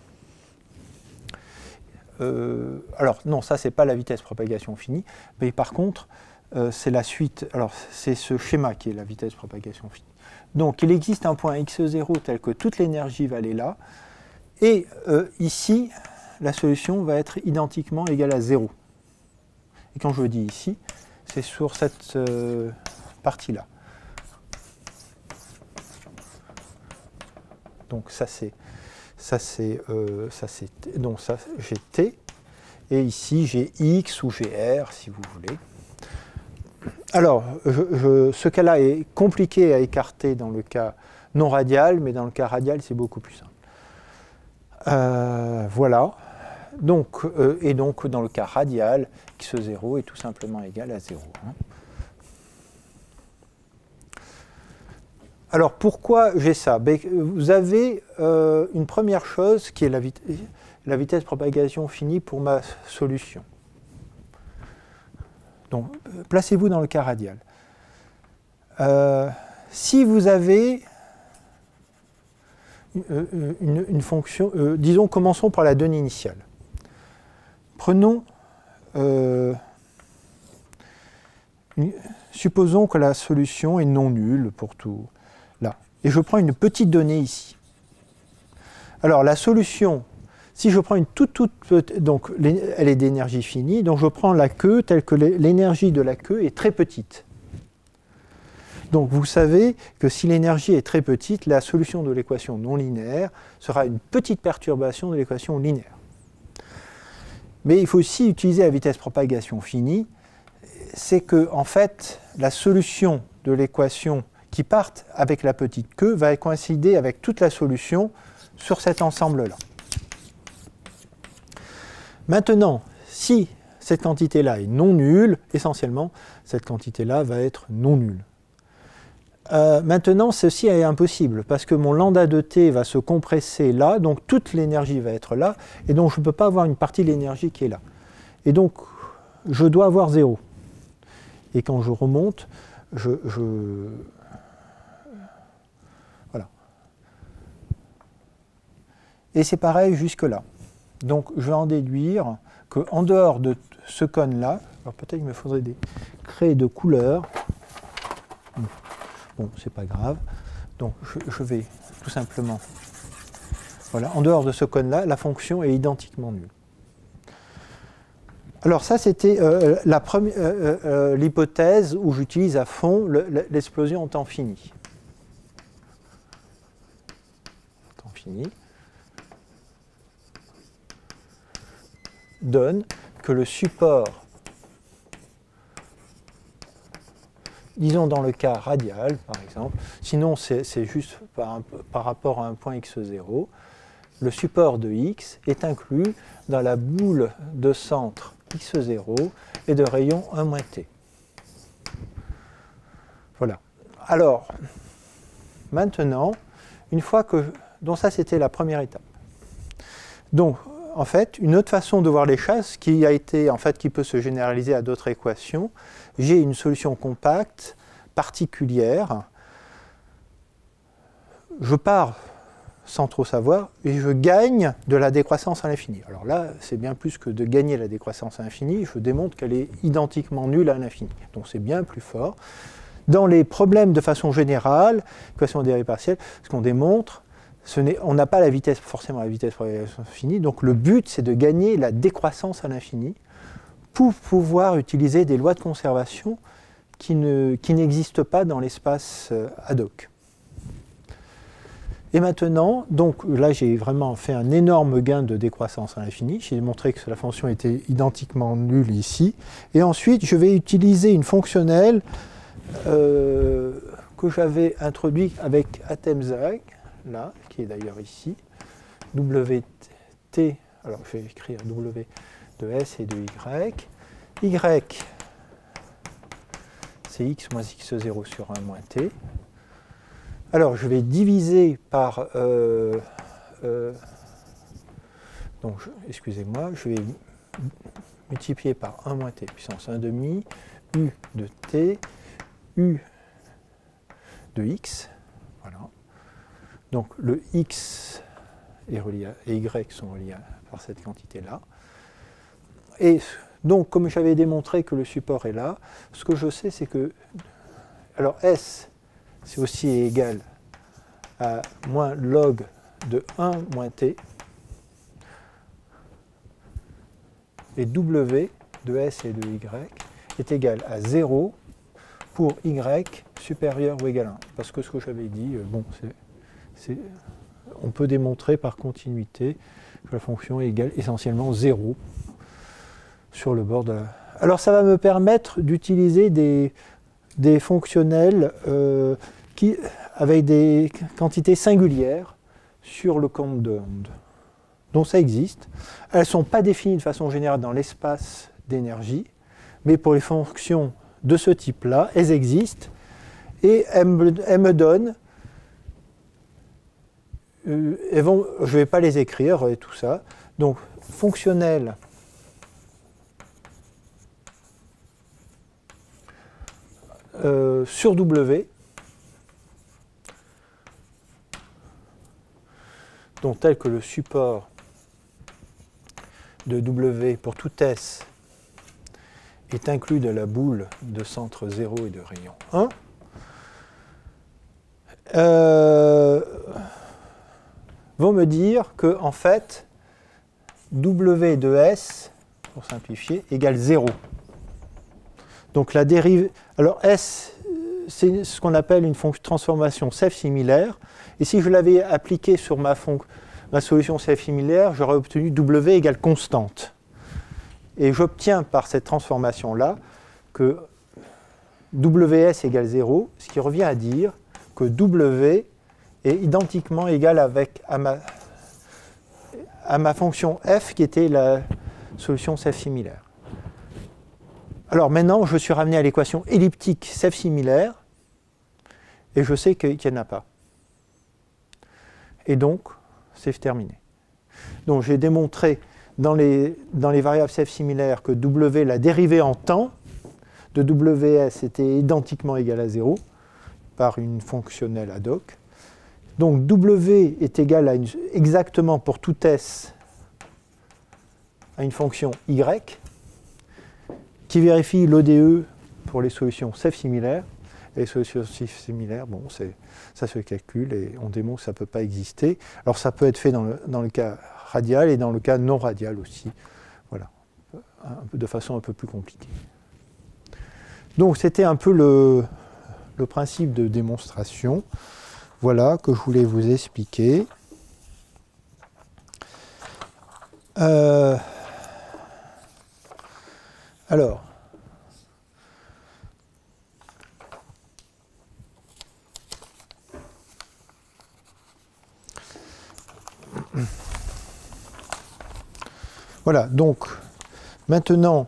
Euh, alors, non, ça, c'est pas la vitesse de propagation finie, mais par contre, euh, c'est la suite. Alors, c'est ce schéma qui est la vitesse de propagation finie. Donc, il existe un point x zéro tel que toute l'énergie va aller là, et euh, ici, la solution va être identiquement égale à zéro. Et quand je dis ici, c'est sur cette euh, partie-là. Donc ça c'est ça c'est euh, ça c'est donc ça j'ai t et ici j'ai x ou j'ai r si vous voulez. Alors je, je, ce cas-là est compliqué à écarter dans le cas non radial, mais dans le cas radial c'est beaucoup plus simple. Euh, voilà. Donc euh, et donc dans le cas radial x zéro est tout simplement égal à zéro. Hein. Alors pourquoi j'ai ça? Ben, vous avez euh, une première chose qui est la, vit la vitesse de propagation finie pour ma solution. Donc placez-vous dans le cas radial. Euh, si vous avez une, une, une fonction, euh, disons commençons par la donnée initiale. Prenons, euh, une, supposons que la solution est non nulle pour tout. Là. Et je prends une petite donnée ici. Alors la solution, si je prends une toute toute petite, donc elle est d'énergie finie, donc je prends la queue telle que l'énergie de la queue est très petite. Donc vous savez que si l'énergie est très petite, la solution de l'équation non linéaire sera une petite perturbation de l'équation linéaire. Mais il faut aussi utiliser la vitesse propagation finie, c'est que en fait la solution de l'équation qui part avec la petite queue va coïncider avec toute la solution sur cet ensemble-là. Maintenant, si cette quantité-là est non nulle, essentiellement, cette quantité-là va être non nulle. Euh, maintenant, ceci est impossible, parce que mon lambda de t va se compresser là, donc toute l'énergie va être là, et donc je ne peux pas avoir une partie de l'énergie qui est là. Et donc, je dois avoir zéro. Et quand je remonte, je... je voilà. Et c'est pareil jusque-là. Donc, je vais en déduire qu'en dehors de ce cône-là, alors peut-être qu'il me faudrait des craies de couleur. Bon, c'est pas grave. Donc, je, je vais tout simplement... Voilà, en dehors de ce cône-là, la fonction est identiquement nulle. Alors ça, c'était euh, l'hypothèse euh, euh, où j'utilise à fond l'explosion en temps fini. Temps fini donne que le support, disons dans le cas radial par exemple, sinon c'est juste par, par rapport à un point x zéro, le support de x est inclus dans la boule de centre x zéro et de rayon un moins t. Voilà. Alors, maintenant, une fois que... Donc ça, c'était la première étape. Donc, en fait, une autre façon de voir les choses qui a été, en fait, qui peut se généraliser à d'autres équations, j'ai une solution compacte, particulière. Je pars sans trop savoir, et je gagne de la décroissance à l'infini. Alors là, c'est bien plus que de gagner la décroissance à l'infini, je démontre qu'elle est identiquement nulle à l'infini. Donc c'est bien plus fort. Dans les problèmes de façon générale, équation dérivée partielle, ce qu'on démontre, ce on n'a pas la vitesse, forcément la vitesse propagation finie, donc le but c'est de gagner la décroissance à l'infini pour pouvoir utiliser des lois de conservation qui ne, qui n'existent pas dans l'espace ad hoc. Et maintenant, donc là j'ai vraiment fait un énorme gain de décroissance à l'infini, j'ai montré que la fonction était identiquement nulle ici, et ensuite je vais utiliser une fonctionnelle euh, que j'avais introduite avec Atemzag, là, qui est d'ailleurs ici, W T, alors je vais écrire W de S et de Y, Y c'est x moins x zéro sur un moins t. Alors, je vais diviser par... Euh, euh, donc, excusez-moi, je vais multiplier par un moins t puissance un demi, u de t, u de x. Voilà. Donc, le x est relié à, et y sont reliés à, par cette quantité-là. Et donc, comme j'avais démontré que le support est là, ce que je sais, c'est que... Alors, S... c'est aussi égal à moins log de un moins t, et W de S et de Y est égal à zéro pour Y supérieur ou égal à un. Parce que ce que j'avais dit, bon, c'est, on peut démontrer par continuité que la fonction est égale essentiellement zéro sur le bord de la... Alors ça va me permettre d'utiliser des... des fonctionnels euh, qui, avec des quantités singulières sur le compte d'onde. Donc ça existe. Elles ne sont pas définies de façon générale dans l'espace d'énergie, mais pour les fonctions de ce type-là, elles existent et elles me, elles me donnent euh, elles vont, je ne vais pas les écrire et tout ça. Donc, fonctionnel euh, sur W, donc tel que le support de W pour tout S est inclus dans la boule de centre zéro et de rayon un, euh, vont me dire que, en fait, W de S, pour simplifier, égale zéro. Donc la dérive... Alors S, c'est ce qu'on appelle une transformation self-similaire. Et si je l'avais appliqué sur ma, ma solution self-similaire, j'aurais obtenu W égale constante. Et j'obtiens par cette transformation-là que W S égale zéro, ce qui revient à dire que W est identiquement égal avec, à, ma, à ma fonction f qui était la solution self-similaire. Alors maintenant, je suis ramené à l'équation elliptique self-similaire et je sais qu'il n'y en a pas. Et donc, c'est terminé. Donc j'ai démontré dans les, dans les variables self-similaires que W, la dérivée en temps de W S était identiquement égale à zéro par une fonctionnelle ad hoc. Donc W est égal à une, exactement pour tout S à une fonction Y qui vérifie l'O D E pour les solutions self-similaires. Et les solutions self-similaires, bon, ça se calcule et on démontre que ça ne peut pas exister. Alors ça peut être fait dans le, dans le cas radial et dans le cas non radial aussi. Voilà, un, de façon un peu plus compliquée. Donc c'était un peu le, le principe de démonstration. Voilà, que je voulais vous expliquer. Euh, alors, voilà, donc maintenant,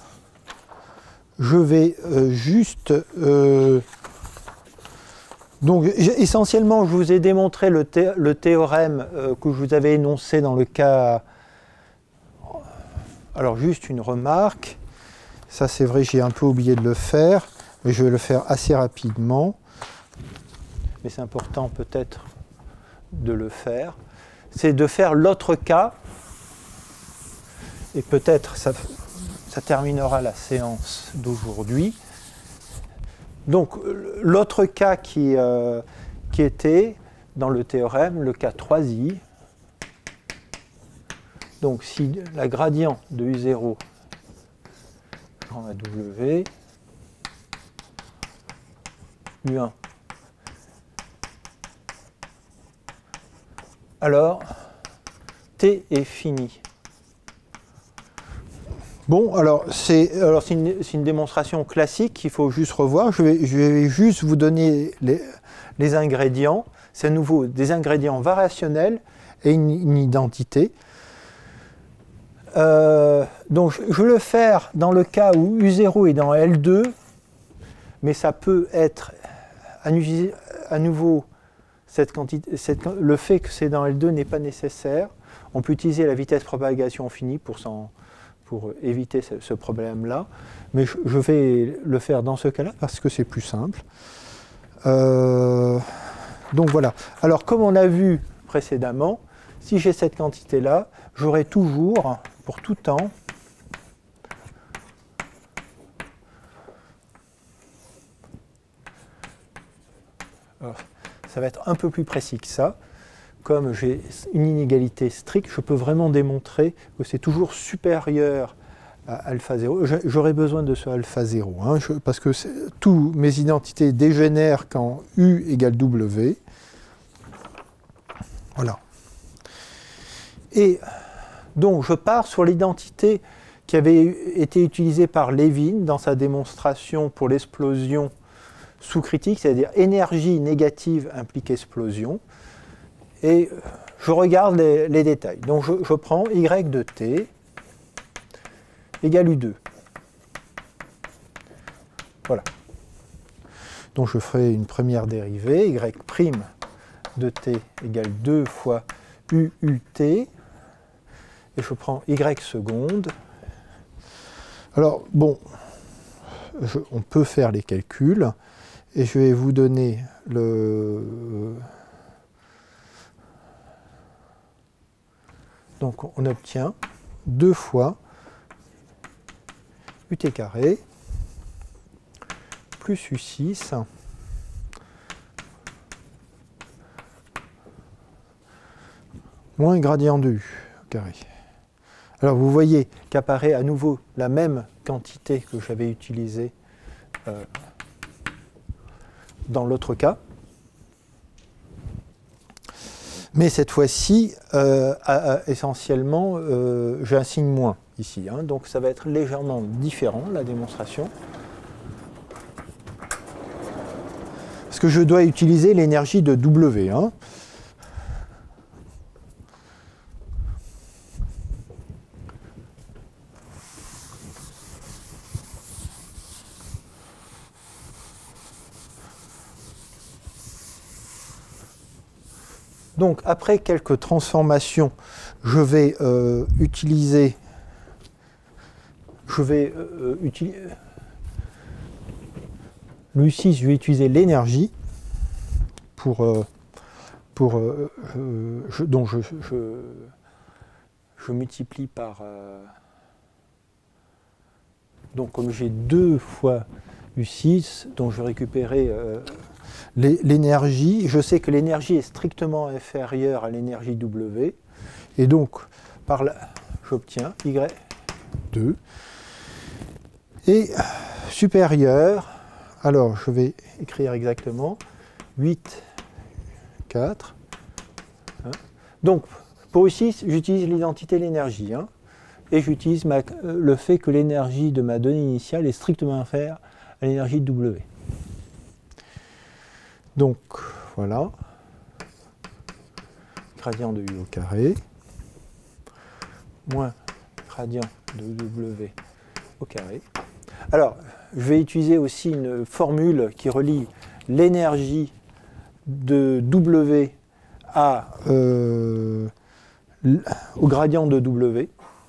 je vais euh, juste... Euh, donc essentiellement, je vous ai démontré le, thé le théorème euh, que je vous avais énoncé dans le cas... Alors juste une remarque, ça c'est vrai, j'ai un peu oublié de le faire, mais je vais le faire assez rapidement. Mais c'est important peut-être de le faire. C'est de faire l'autre cas, et peut-être ça, ça terminera la séance d'aujourd'hui. Donc l'autre cas qui, euh, qui était dans le théorème, le cas trois i, donc si la gradient de U zéro grand à W, U un, alors T est fini. Bon, alors c'est une, une démonstration classique qu'il faut juste revoir. Je vais, je vais juste vous donner les, les ingrédients. C'est à nouveau des ingrédients variationnels et une, une identité. Euh, donc je, je vais le faire dans le cas où U zéro est dans L deux, mais ça peut être à, à nouveau cette quantité, cette, le fait que c'est dans L deux n'est pas nécessaire. On peut utiliser la vitesse propagation finie pour s'en pour éviter ce, ce problème-là. Mais je, je vais le faire dans ce cas-là parce que c'est plus simple. Euh, donc voilà. Alors comme on a vu précédemment, si j'ai cette quantité-là, j'aurai toujours, pour tout temps, alors, ça va être un peu plus précis que ça. Comme j'ai une inégalité stricte, je peux vraiment démontrer que c'est toujours supérieur à alpha zéro. J'aurais besoin de ce alpha zéro, hein, je, parce que toutes mes identités dégénèrent quand U égale W. Voilà. Et donc, je pars sur l'identité qui avait été utilisée par Levin dans sa démonstration pour l'explosion sous-critique, c'est-à-dire énergie négative implique explosion. Et je regarde les, les détails. Donc je, je prends Y de T égale U deux. Voilà. Donc je ferai une première dérivée, Y' de t égale deux fois u u t, et je prends y seconde. Alors, bon, je, on peut faire les calculs, et je vais vous donner le... Donc, on obtient deux fois ut carré plus u six moins gradient de u carré. Alors vous voyez qu'apparaît à nouveau la même quantité que j'avais utilisée euh, dans l'autre cas. Mais cette fois-ci, euh, essentiellement, euh, j'ai un signe moins ici. Hein, donc ça va être légèrement différent, la démonstration. Parce que je dois utiliser l'énergie de W. Hein. Donc, après quelques transformations, je vais euh, utiliser, je vais euh, utiliser, l'U six, je vais utiliser l'énergie pour, euh, pour euh, euh, je, donc je, je, je multiplie par, euh, donc comme j'ai deux fois U six, donc je vais récupérer euh, l'énergie. Je sais que l'énergie est strictement inférieure à l'énergie W, et donc par là, j'obtiens Y deux, et supérieur, alors je vais écrire exactement, huit, quatre. Hein. Donc pour U six, j'utilise l'identité de l'énergie, hein, et j'utilise le fait que l'énergie de ma donnée initiale est strictement inférieure à l'énergie de W. Donc, voilà, gradient de U au carré, moins gradient de W au carré. Alors, je vais utiliser aussi une formule qui relie l'énergie de W à, euh, au gradient de W.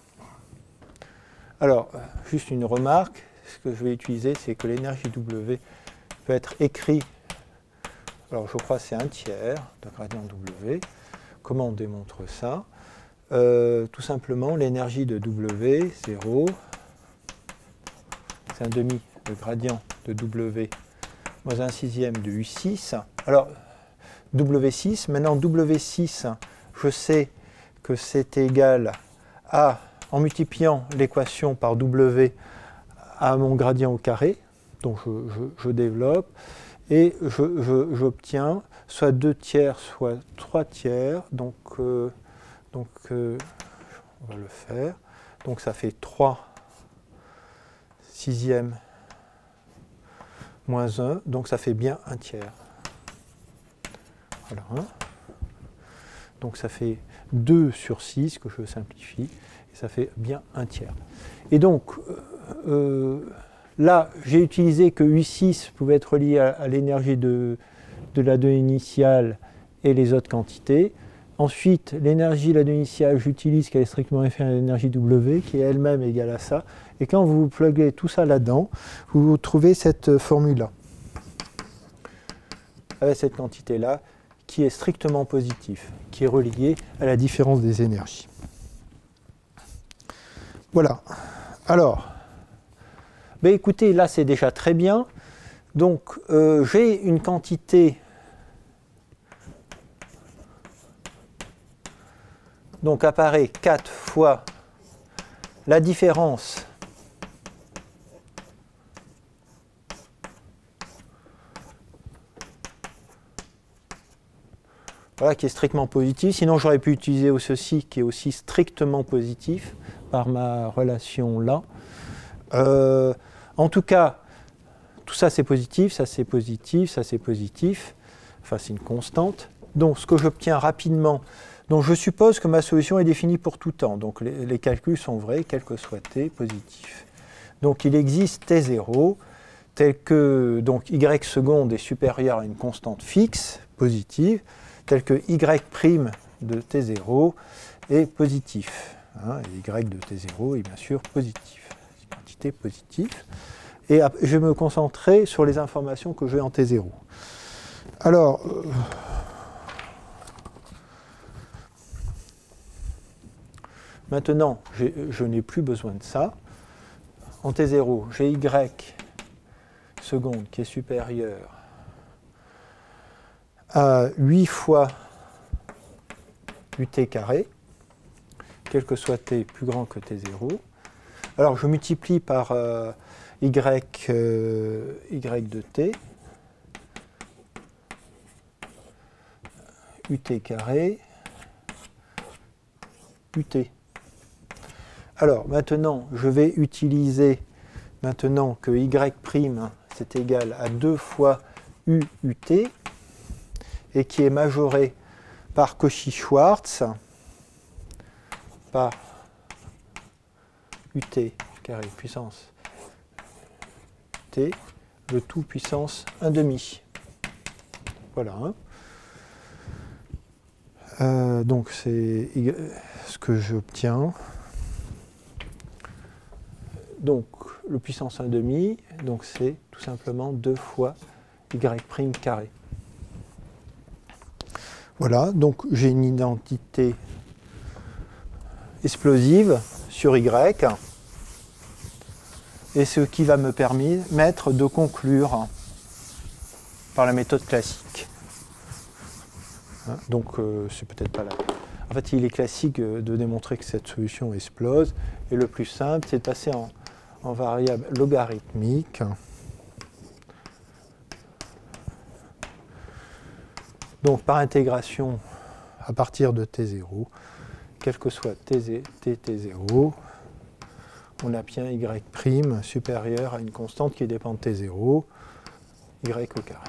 Alors, juste une remarque, ce que je vais utiliser, c'est que l'énergie W peut être écrite. Alors je crois que c'est un tiers de gradient W. Comment on démontre ça? euh, Tout simplement, l'énergie de W, zéro, c'est un demi de gradient de W moins un sixième de U six. Alors, W six, maintenant W six, je sais que c'est égal à, en multipliant l'équation par W, à mon gradient au carré, donc je, je, je développe. Et j'obtiens soit deux tiers, soit trois tiers. Donc, euh, donc euh, on va le faire. Donc ça fait trois sixièmes moins un. Donc ça fait bien un tiers. Voilà. Donc ça fait deux sur six que je simplifie. Et ça fait bien un tiers. Et donc, euh, là, j'ai utilisé que U six pouvait être lié à, à l'énergie de, de la donnée initiale et les autres quantités. Ensuite, l'énergie de la donnée initiale, j'utilise qu'elle est strictement inférieure à l'énergie W, qui est elle-même égale à ça. Et quand vous pluguez tout ça là-dedans, vous trouvez cette formule-là, avec cette quantité-là, qui est strictement positive, qui est reliée à la différence des énergies. Voilà. Alors, ben écoutez, là c'est déjà très bien. Donc euh, j'ai une quantité, donc apparaît quatre fois la différence voilà, qui est strictement positive. Sinon j'aurais pu utiliser ceci qui est aussi strictement positif par ma relation là. Euh, En tout cas, tout ça c'est positif, ça c'est positif, ça c'est positif, enfin c'est une constante. Donc ce que j'obtiens rapidement, donc je suppose que ma solution est définie pour tout temps, donc les, les calculs sont vrais, quel que soit t positif. Donc il existe t zéro, tel que donc y seconde est supérieur à une constante fixe, positive, tel que y' de T zéro est positif. Hein, et y de T zéro est bien sûr positif. C'est une quantité positive. Et je vais me concentrer sur les informations que j'ai en T zéro. Alors, euh, maintenant, je n'ai plus besoin de ça. En T zéro, j'ai y seconde qui est supérieur à huit fois ut carré, quel que soit t plus grand que T zéro. Alors, je multiplie par euh, y, euh, y de t, ut carré, ut. Alors, maintenant, je vais utiliser, maintenant que y' c'est égal à deux fois u ut, et qui est majoré par Cauchy-Schwarz, par ut carré puissance t, le tout puissance un demi. Voilà. Hein. Euh, donc c'est ce que j'obtiens. Donc le puissance un demi, donc c'est tout simplement deux fois y' carré. Voilà, donc j'ai une identité explosive sur y, et ce qui va me permettre de conclure par la méthode classique. Hein, donc euh, c'est peut-être pas là. En fait, il est classique de démontrer que cette solution explose, et le plus simple, c'est de passer en, en variable logarithmique. Donc par intégration à partir de T zéro, quel que soit T, T, T zéro, on obtient y' supérieur à une constante qui dépend de T zéro, y au carré.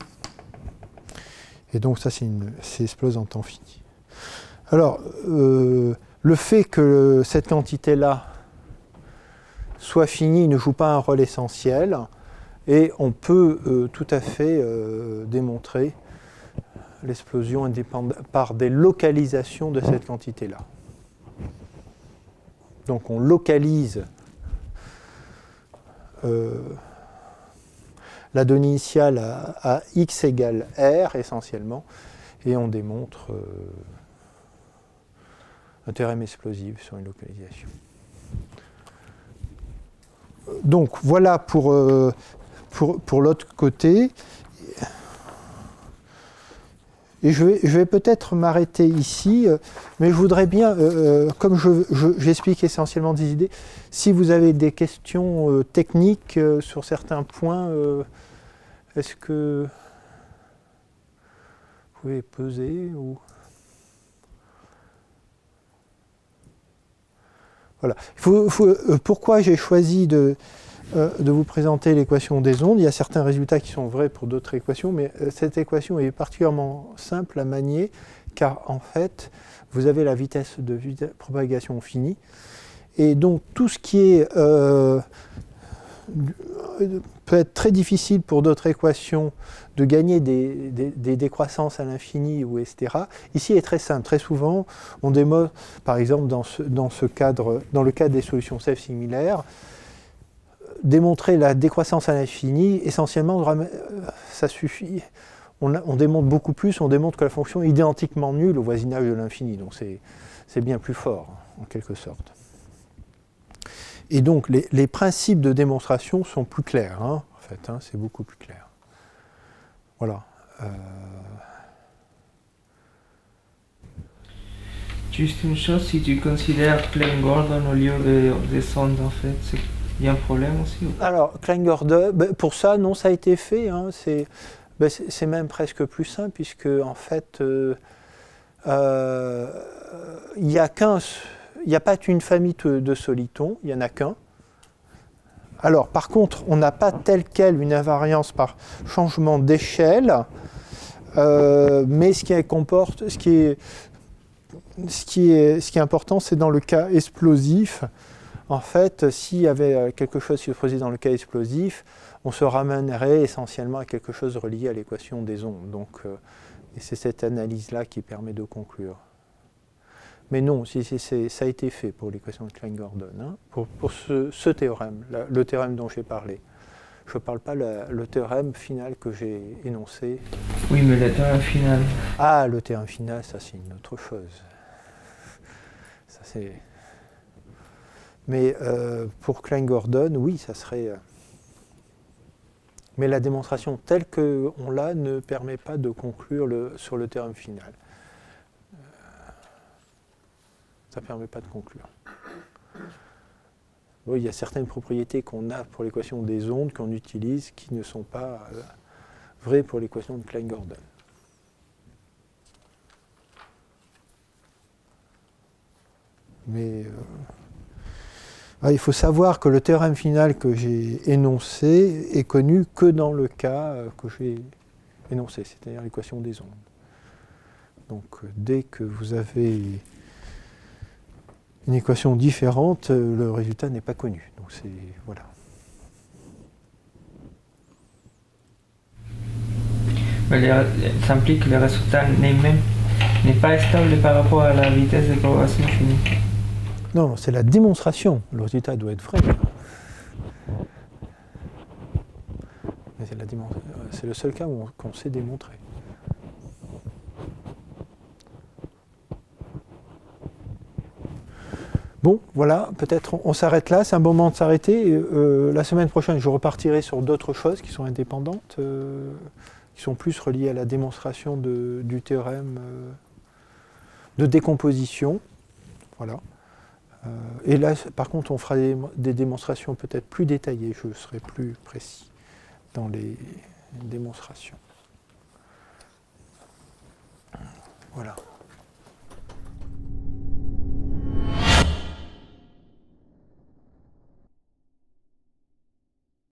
Et donc ça, c'est explose en temps fini. Alors, euh, le fait que cette quantité-là soit finie ne joue pas un rôle essentiel, et on peut euh, tout à fait euh, démontrer l'explosion par des localisations de cette quantité-là. Donc on localise euh, la donnée initiale à, à x égale r essentiellement, et on démontre euh, un théorème explosif sur une localisation. Donc voilà pour, euh, pour, pour l'autre côté. Et je vais, je vais peut-être m'arrêter ici, mais je voudrais bien, euh, comme j'explique je, je, essentiellement des idées, si vous avez des questions euh, techniques euh, sur certains points, euh, est-ce que vous pouvez peser ou... Voilà. Il faut, faut, euh, pourquoi j'ai choisi de... de vous présenter l'équation des ondes. Il y a certains résultats qui sont vrais pour d'autres équations, mais cette équation est particulièrement simple à manier, car en fait, vous avez la vitesse de propagation finie, et donc tout ce qui est, euh, peut être très difficile pour d'autres équations de gagner des, des, des décroissances à l'infini, ou et cetera, ici est très simple. Très souvent, on démontre, par exemple, dans, ce, dans, ce cadre, dans le cadre des solutions Ceph similaires, démontrer la décroissance à l'infini, essentiellement, ça suffit. On, on démontre beaucoup plus, on démontre que la fonction est identiquement nulle au voisinage de l'infini. Donc c'est bien plus fort, en quelque sorte. Et donc les, les principes de démonstration sont plus clairs, hein, en fait, hein, c'est beaucoup plus clair. Voilà. Euh... Juste une chose, si tu considères Klein-Gordon au lieu de, des sondes, en fait, c'est... Il y a un problème aussi ou... Alors, Klein-Gordon, ben, pour ça, non, ça a été fait. Hein, c'est ben, même presque plus simple, puisque, en fait, euh, euh, il n'y a qu'un, il n'y a pas une famille de, de solitons, il n'y en a qu'un. Alors, par contre, on n'a pas telle quelle une invariance par changement d'échelle, euh, mais ce qui comporte, ce qui est, ce qui est, ce qui est important, c'est dans le cas explosif. En fait, s'il y avait quelque chose qui se produisait dans le cas explosif, on se ramènerait essentiellement à quelque chose relié à l'équation des ondes. Donc, euh, et c'est cette analyse-là qui permet de conclure. Mais non, si, si, c'est, ça a été fait pour l'équation de Klein-Gordon, hein, pour, pour ce, ce théorème, la, le théorème dont j'ai parlé. Je ne parle pas la, le théorème final que j'ai énoncé. Oui, mais le théorème final. Ah, le théorème final, ça c'est une autre chose. Ça c'est... Mais euh, pour Klein-Gordon, oui, ça serait... Euh... Mais la démonstration telle qu'on l'a ne permet pas de conclure le, sur le théorème final. Euh... Ça ne permet pas de conclure. Bon, il y a certaines propriétés qu'on a pour l'équation des ondes qu'on utilise qui ne sont pas euh, vraies pour l'équation de Klein-Gordon. Mais... Euh... Ah, il faut savoir que le théorème final que j'ai énoncé est connu que dans le cas que j'ai énoncé, c'est-à-dire l'équation des ondes. Donc dès que vous avez une équation différente, le résultat n'est pas connu. Donc c'est voilà. Mais les, ça implique que le résultat n'est même n'est pas stable par rapport à la vitesse de propagation finie. Non, c'est la démonstration. Le résultat doit être vrai. Mais c'est, la démon... c'est le seul cas où on, qu'on sait démontrer. Bon, voilà, peut-être on, on s'arrête là. C'est un bon moment de s'arrêter. Euh, la semaine prochaine, je repartirai sur d'autres choses qui sont indépendantes, euh, qui sont plus reliées à la démonstration de, du théorème euh, de décomposition. Voilà. Euh, et là, par contre, on fera des, des démonstrations peut-être plus détaillées, je serai plus précis dans les démonstrations. Voilà.